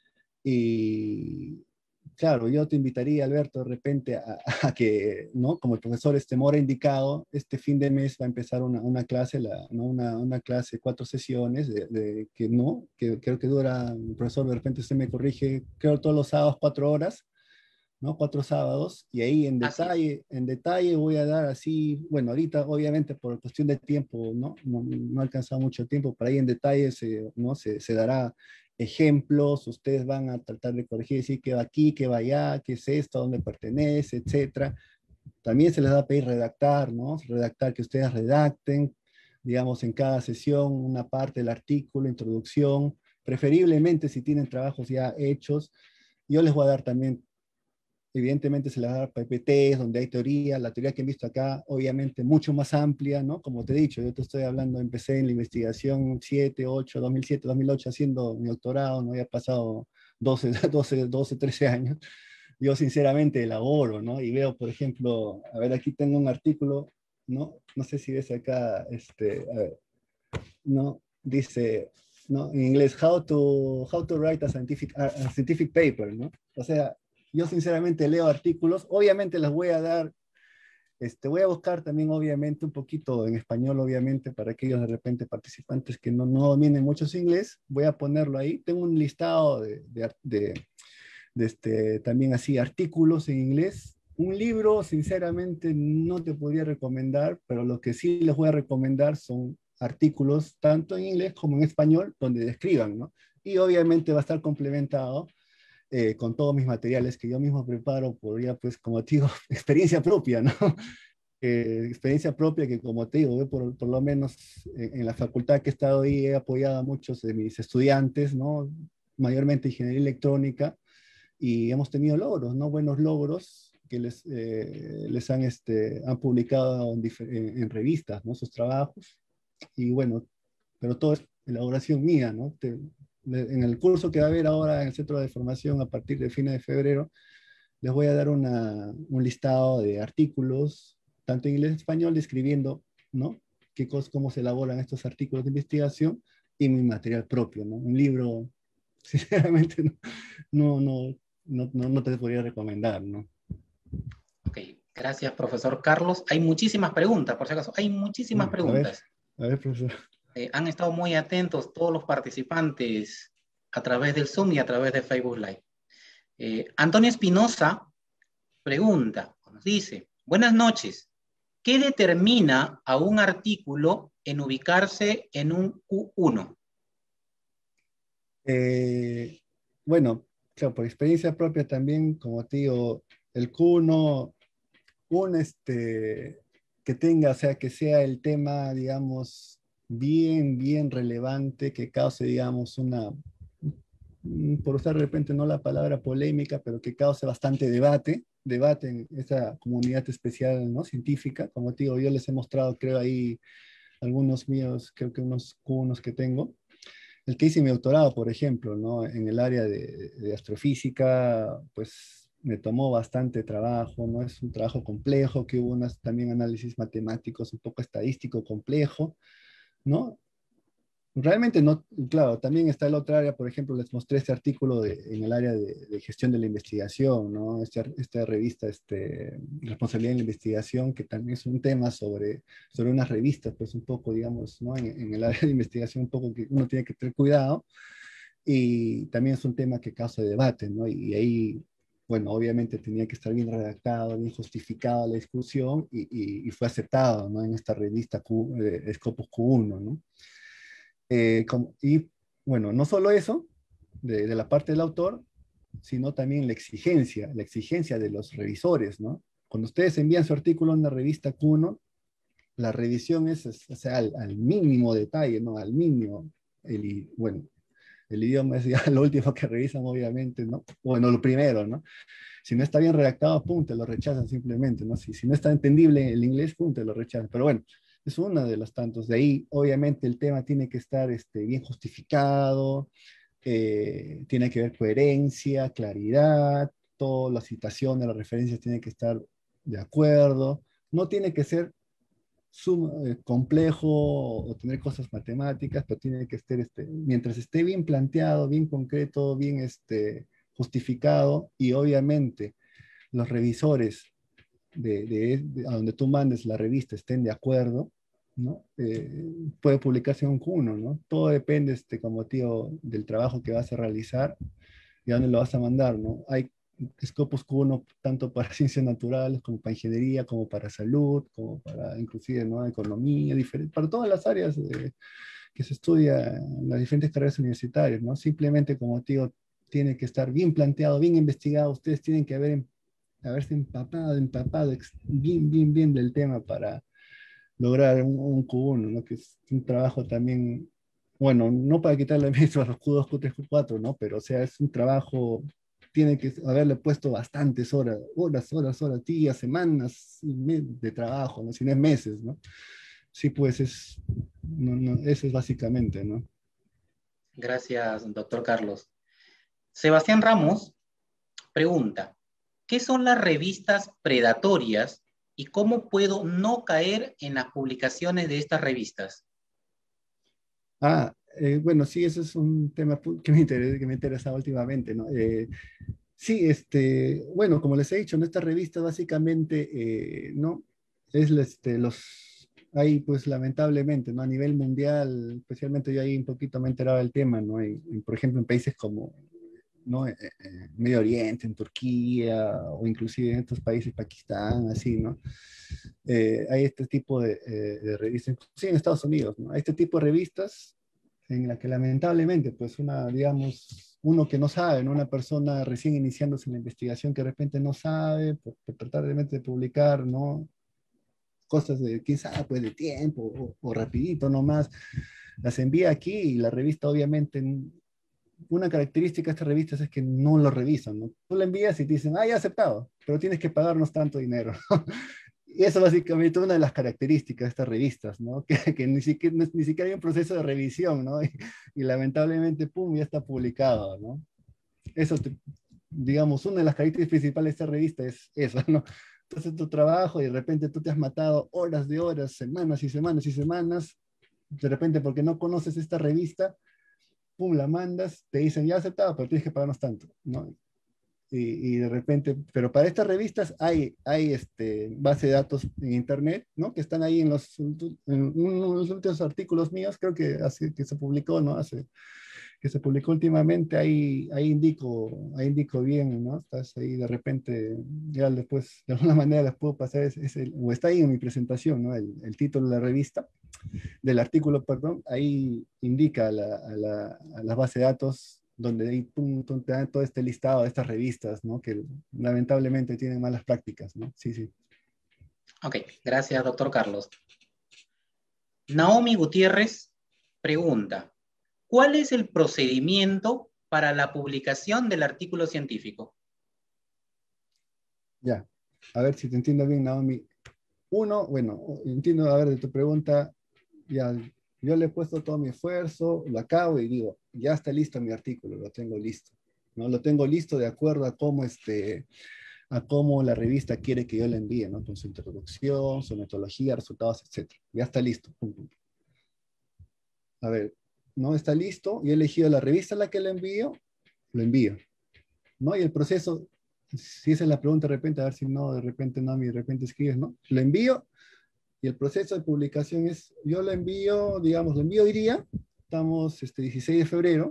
B: Y claro, yo te invitaría, Alberto, de repente a que, ¿no? Como el profesor Mora ha indicado, este fin de mes va a empezar una clase, ¿no? Una clase, 4 sesiones, ¿no? Que creo que dura, el profesor de repente usted me corrige, creo todos los sábados 4 horas, ¿no? 4 sábados, y ahí
A: Así es.
B: en detalle voy a dar así, bueno, ahorita obviamente por cuestión de tiempo, no he alcanzado mucho tiempo, pero ahí en detalle ¿no? Se dará ejemplos, ustedes van a tratar de corregir, decir qué va aquí, qué va allá, qué es esto, a dónde pertenece, etcétera. También se les va a pedir redactar, ¿no? Redactar, que ustedes redacten, digamos, en cada sesión una parte del artículo, introducción, preferiblemente si tienen trabajos ya hechos. Yo les voy a dar también, evidentemente se les va a dar PPTs donde hay teoría, la teoría que han visto acá, obviamente mucho más amplia, ¿no? Como te he dicho, yo te estoy hablando, empecé en la investigación 7, 8, 2007, 2008 haciendo mi doctorado, no había pasado 13 años. Yo sinceramente elaboro, ¿no? Y veo, por ejemplo, a ver, aquí tengo un artículo, ¿no? No sé si ves acá, a ver, ¿no? Dice, ¿no? En inglés, how to write a scientific paper, ¿no? O sea, yo sinceramente leo artículos, obviamente les voy a dar, voy a buscar también obviamente un poquito en español, obviamente, para aquellos de repente participantes que no dominen mucho inglés, voy a ponerlo ahí. Tengo un listado también así, artículos en inglés. Un libro, sinceramente, no te podría recomendar, pero lo que sí les voy a recomendar son artículos, tanto en inglés como en español, donde describan, ¿no? Y obviamente va a estar complementado con todos mis materiales que yo mismo preparo por ya, pues, como te digo, experiencia propia, ¿no? Experiencia propia que, como te digo, yo por lo menos en la facultad que he estado ahí he apoyado a muchos de mis estudiantes, ¿no? Mayormente ingeniería electrónica, y hemos tenido logros, ¿no? Buenos logros que les han publicado en revistas, ¿no? Sus trabajos. Y bueno, pero todo es elaboración mía, ¿no? En el curso que va a haber ahora en el centro de formación a partir de fines de febrero, les voy a dar un listado de artículos, tanto en inglés y español, describiendo, ¿no? Cómo se elaboran estos artículos de investigación y mi material propio, ¿no? Un libro, sinceramente, no, no, no te podría recomendar, ¿no?
A: Ok, gracias, profesor Carlos. Hay muchísimas preguntas, por si acaso, hay muchísimas
B: Uy,
A: preguntas.
B: a ver, profesor.
A: Han estado muy atentos todos los participantes a través del Zoom y a través de Facebook Live. Antonio Espinosa pregunta, nos dice, buenas noches, ¿qué determina a un artículo en ubicarse en un Q1?
B: Bueno, claro, por experiencia propia también, como te digo, el Q1, que tenga, o sea, que sea el tema, digamos, bien relevante, que cause, digamos, por usar de repente no la palabra polémica, pero que cause bastante debate en esa comunidad especial, ¿no? Científica. Como te digo, yo les he mostrado, creo, ahí algunos míos, creo que unos que tengo. El que hice mi doctorado, por ejemplo, ¿no? En el área de astrofísica, pues me tomó bastante trabajo, ¿no? Es un trabajo complejo, que hubo también análisis matemáticos, un poco estadístico complejo, ¿no? Realmente no, claro, también está el otro área, por ejemplo, les mostré este artículo en el área de gestión de la investigación, ¿no? Esta revista, Responsabilidad en la Investigación, que también es un tema sobre unas revistas, pues un poco, digamos, ¿no? En el área de investigación, un poco que uno tiene que tener cuidado, y también es un tema que causa debate, ¿no? Y ahí, bueno, obviamente tenía que estar bien redactado, bien justificada la discusión, y fue aceptado, ¿no? En esta revista Scopus Q1, ¿no? Y bueno, no solo eso, de la parte del autor, sino también la exigencia de los revisores, ¿no? Cuando ustedes envían su artículo a una revista Q1, la revisión o sea, al mínimo detalle, ¿no? Al mínimo. Bueno, el idioma es ya lo último que revisan, obviamente, ¿no? Bueno, lo primero, ¿no? Si no está bien redactado, pum, te lo rechazan simplemente, ¿no? Si no está entendible el inglés, pum, te lo rechazan. Pero bueno, es una de los tantos. De ahí, obviamente, el tema tiene que estar bien justificado, tiene que ver coherencia, claridad, todas las citaciones, las referencias tienen que estar de acuerdo. No tiene que ser complejo o tener cosas matemáticas, pero tiene que estar, mientras esté bien planteado, bien concreto, bien justificado, y obviamente los revisores a donde tú mandes la revista estén de acuerdo, ¿no? Puede publicarse en un Q1, ¿no? Todo depende, como tío, del trabajo que vas a realizar y a dónde lo vas a mandar, ¿no? Hay Scopus Q1 tanto para ciencias naturales, como para ingeniería, como para salud, como para inclusive, ¿no? Economía, para todas las áreas que se estudia en las diferentes carreras universitarias, ¿no? Simplemente, como tío, tiene que estar bien planteado, bien investigado, ustedes tienen que haberse empapado bien del tema para lograr un Q1, ¿no? Que es un trabajo también, bueno, no para quitarle mérito a los Q2, Q3, Q4, ¿no? Pero, o sea, es un trabajo, tiene que haberle puesto bastantes horas, días, semanas de trabajo, ¿no? Si no es meses, ¿no? Sí, pues eso es básicamente, ¿no?
A: Gracias, doctor Carlos. Sebastián Ramos pregunta, ¿qué son las revistas predatorias y cómo puedo no caer en las publicaciones de estas revistas?
B: Bueno, sí, ese es un tema que me interesa últimamente, ¿no? Sí, bueno, como les he dicho, en esta revista básicamente, ¿no? Hay pues lamentablemente, ¿no? A nivel mundial, especialmente yo ahí un poquito me he enterado del tema, ¿no? Por ejemplo, en países como, ¿no? Medio Oriente, en Turquía, o inclusive en estos países, Pakistán, así, ¿no? Hay este tipo de revistas, inclusive en Estados Unidos, ¿no? Hay este tipo de revistas en la que lamentablemente, pues digamos, uno que no sabe, ¿no? Una persona recién iniciándose en la investigación que de repente no sabe, por tratar de publicar, ¿no? Cosas de, quién sabe, pues de tiempo, o rapidito nomás, las envía aquí, y la revista obviamente, una característica de estas revistas es que no lo revisan, ¿no? Tú la envías y te dicen, ya aceptado, pero tienes que pagarnos tanto dinero. Y eso básicamente es una de las características de estas revistas, ¿no? Que ni siquiera hay un proceso de revisión, ¿no? Y lamentablemente, pum, ya está publicado, ¿no? Eso, digamos, una de las características principales de esta revista es eso, ¿no? Entonces tu trabajo y de repente tú te has matado horas de horas, semanas y semanas y semanas, de repente porque no conoces esta revista, pum, la mandas, te dicen ya aceptado, pero tienes que pagarnos tanto, ¿no? Y de repente, pero para estas revistas hay base de datos en internet, ¿no? Que están ahí en uno de los últimos artículos míos, creo que que se publicó, ¿no? Que se publicó últimamente, ahí indico bien, ¿no? Estás ahí de repente, ya después, de alguna manera les puedo pasar, o está ahí en mi presentación, ¿no? El título de la revista, del artículo, perdón, ahí indica a la base de datos donde ahí te dan todo este listado de estas revistas, ¿no? Que lamentablemente tienen malas prácticas, ¿no? Sí, sí.
A: Ok, gracias, doctor Carlos. Naomi Gutiérrez pregunta, ¿cuál es el procedimiento para la publicación del artículo científico?
B: Ya, a ver si te entiendo bien, Naomi. Uno, bueno, entiendo, a ver, de tu pregunta, ya, yo le he puesto todo mi esfuerzo, lo acabo y digo, ya está listo mi artículo, lo tengo listo, ¿no? Lo tengo listo de acuerdo a cómo la revista quiere que yo le envíe, ¿no? Con su introducción, su metodología, resultados, etcétera. Ya está listo. Pum, pum. A ver, no está listo, y he elegido la revista a la que le envío, lo envío, ¿no? Y el proceso, si esa es la pregunta de repente, a ver si no, de repente no, de repente escribes, ¿no? Lo envío, y el proceso de publicación es, yo lo envío, digamos, lo envío hoy día, estamos 16 de febrero,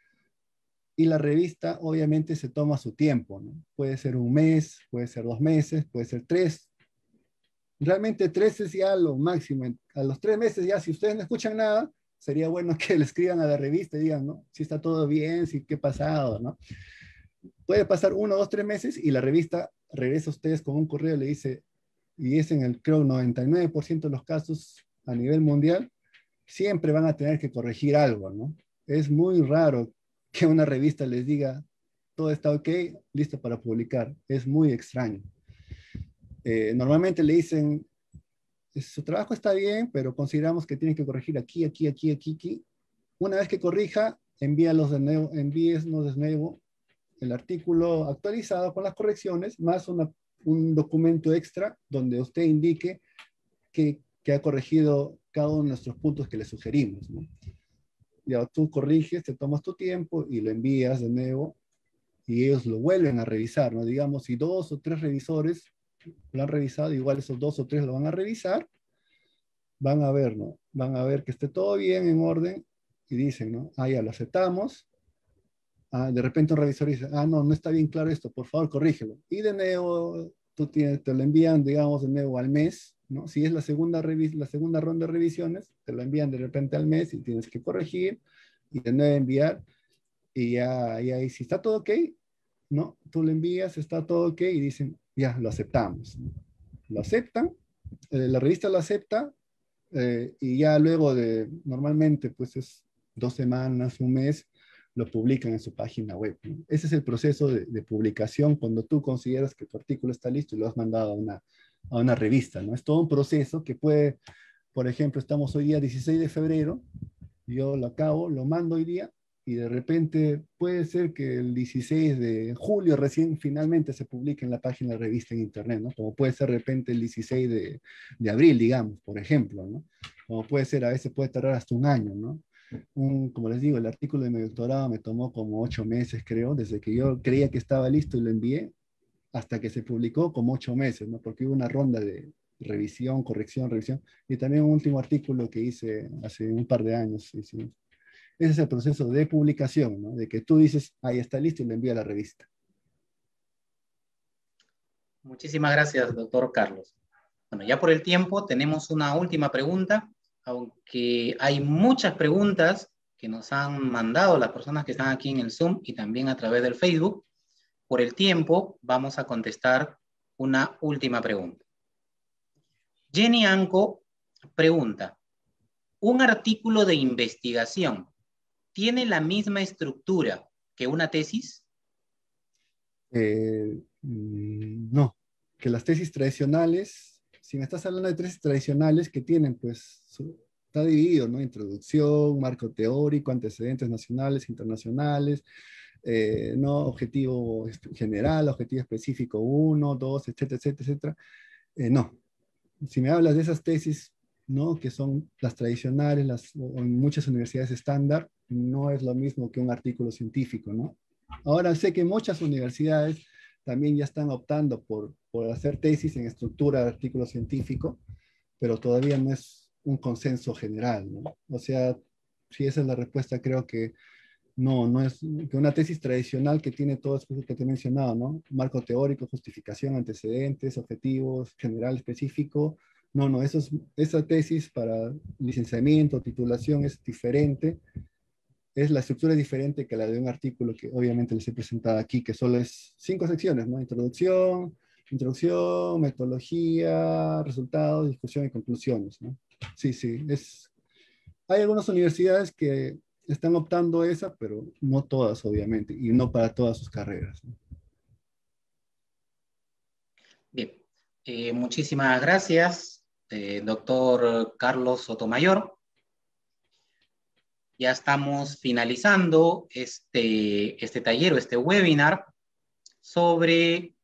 B: y la revista obviamente se toma su tiempo, ¿no? Puede ser un mes, puede ser 2 meses, puede ser 3. Realmente 3 es ya lo máximo. A los 3 meses ya, si ustedes no escuchan nada, sería bueno que le escriban a la revista y digan, ¿no? Si está todo bien, si qué ha pasado, ¿no? Puede pasar 1, 2, 3 meses y la revista regresa a ustedes con un correo y le dice, y es en el, creo, 99% de los casos a nivel mundial, siempre van a tener que corregir algo, ¿no? Es muy raro que una revista les diga, todo está ok, listo para publicar. Es muy extraño. Normalmente le dicen, su trabajo está bien, pero consideramos que tienen que corregir aquí, aquí, aquí, aquí, aquí. Una vez que corrija, envíanos de nuevo el artículo actualizado con las correcciones, más un documento extra donde usted indique que ha corregido cada uno de nuestros puntos que le sugerimos, ¿no? Ya tú corriges, te tomas tu tiempo y lo envías de nuevo y ellos lo vuelven a revisar, ¿no? Digamos, si 2 o 3 revisores lo han revisado, igual esos 2 o 3 lo van a revisar, van a ver, ¿no? Van a ver que esté todo bien, en orden, y dicen, ¿no? Ah, ya lo aceptamos. Ah, de repente un revisor dice, ah, no, no está bien claro esto, por favor, corrígelo. Y de nuevo, te lo envían, digamos, de nuevo al mes, ¿no? Si es la segunda ronda de revisiones, te lo envían de repente al mes y tienes que corregir y de nuevo enviar. Y ahí, si está todo ok, ¿no? Tú lo envías, está todo ok y dicen, ya, lo aceptamos, ¿no? Lo aceptan, la revista lo acepta, y ya luego normalmente pues es 2 semanas, un mes, lo publican en su página web, ¿no? Ese es el proceso de publicación cuando tú consideras que tu artículo está listo y lo has mandado a una revista, ¿no? Es todo un proceso que puede, por ejemplo, estamos hoy día 16 de febrero, yo lo acabo, lo mando hoy día, y de repente puede ser que el 16 de julio recién finalmente se publique en la página de revista en internet, ¿no? Como puede ser de repente el 16 de abril, digamos, por ejemplo, ¿no? Como puede ser, a veces puede tardar hasta un año, ¿no? Como les digo, el artículo de mi doctorado me tomó como 8 meses, creo, desde que yo creía que estaba listo y lo envié, hasta que se publicó como 8 meses, ¿no? Porque hubo una ronda de revisión, corrección, revisión, y también un último artículo que hice hace un par de años, sí, sí. Ese es el proceso de publicación, ¿no? De que tú dices, ahí está listo y lo envía a la revista.
A: Muchísimas gracias, doctor Carlos. Bueno, ya por el tiempo tenemos una última pregunta, aunque hay muchas preguntas que nos han mandado las personas que están aquí en el Zoom y también a través del Facebook. Por el tiempo vamos a contestar una última pregunta. Jenny Anco pregunta, ¿un artículo de investigación tiene la misma estructura que una tesis?
B: No, que las tesis tradicionales, si me estás hablando de tesis tradicionales que tienen, pues, está dividido, ¿no? Introducción, marco teórico, antecedentes nacionales, internacionales, ¿no? Objetivo general, objetivo específico 1, 2, etcétera, etcétera, etcétera. No, si me hablas de esas tesis, ¿no? Que son las tradicionales, o en muchas universidades estándar, no es lo mismo que un artículo científico, ¿no? Ahora sé que muchas universidades también ya están optando por hacer tesis en estructura de artículo científico, pero todavía no es un consenso general, ¿no? O sea, si esa es la respuesta, creo que no es que una tesis tradicional que tiene todo eso que te he mencionado, ¿no? Marco teórico, justificación, antecedentes, objetivos, general, específico. No, esa tesis para licenciamiento, titulación es diferente la estructura es diferente que la de un artículo que obviamente les he presentado aquí, que solo es 5 secciones, ¿no? Introducción, metodología, resultados, discusión y conclusiones, ¿no? Sí, sí, hay algunas universidades que están optando a esa, pero no todas, obviamente, y no para todas sus carreras, ¿no?
A: Bien, muchísimas gracias, doctor Carlos Sotomayor. Ya estamos finalizando este taller o este webinar sobre...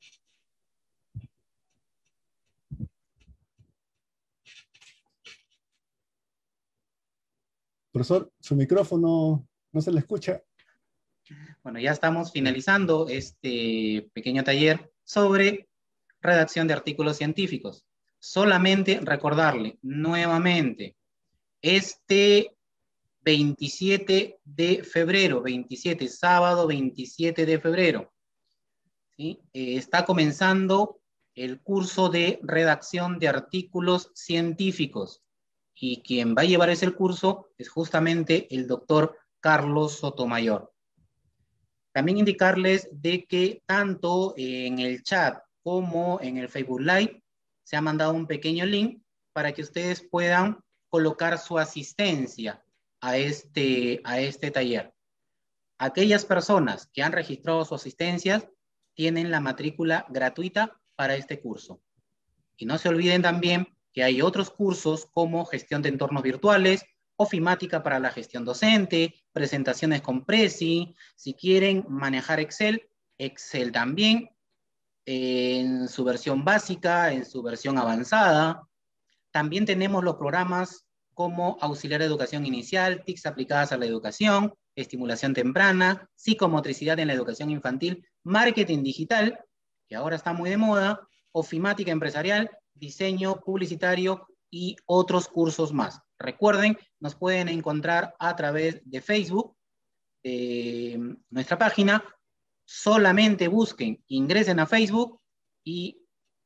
B: Profesor, su micrófono no se le escucha.
A: Bueno, ya estamos finalizando este pequeño taller sobre redacción de artículos científicos. Solamente recordarle nuevamente, este 27 de febrero, sábado 27 de febrero, ¿sí? Está comenzando el curso de redacción de artículos científicos y quien va a llevar ese curso es justamente el doctor Carlos Sotomayor. También indicarles de que tanto en el chat como en el Facebook Live se ha mandado un pequeño link para que ustedes puedan colocar su asistencia a este taller. Aquellas personas que han registrado su asistencia tienen la matrícula gratuita para este curso. Y no se olviden también que hay otros cursos como gestión de entornos virtuales, ofimática para la gestión docente, presentaciones con Prezi, si quieren manejar Excel, Excel también, en su versión básica, en su versión avanzada. También tenemos los programas como auxiliar de educación inicial, TICs aplicadas a la educación, estimulación temprana, psicomotricidad en la educación infantil, marketing digital, que ahora está muy de moda, ofimática empresarial, diseño publicitario y otros cursos más. Recuerden, nos pueden encontrar a través de Facebook, nuestra página. Solamente busquen, ingresen a Facebook y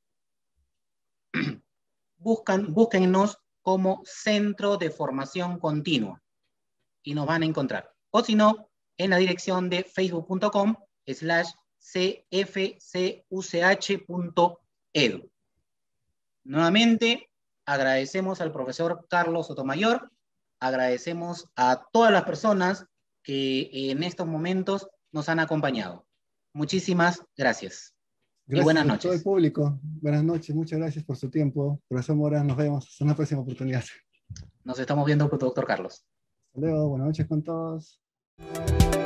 A: búsquennos como Centro de Formación Continua y nos van a encontrar. O si no, en la dirección de facebook.com/cfcuch.edu. Nuevamente, agradecemos al profesor Carlos Sotomayor, agradecemos a todas las personas que en estos momentos nos han acompañado. Muchísimas gracias y
B: Gracias
A: buenas
B: a todo el
A: noches.
B: público. Buenas noches, muchas gracias por su tiempo. Profesor Mora, nos vemos hasta una próxima oportunidad.
A: Nos estamos viendo, doctor Carlos.
B: Hasta luego, buenas noches con todos.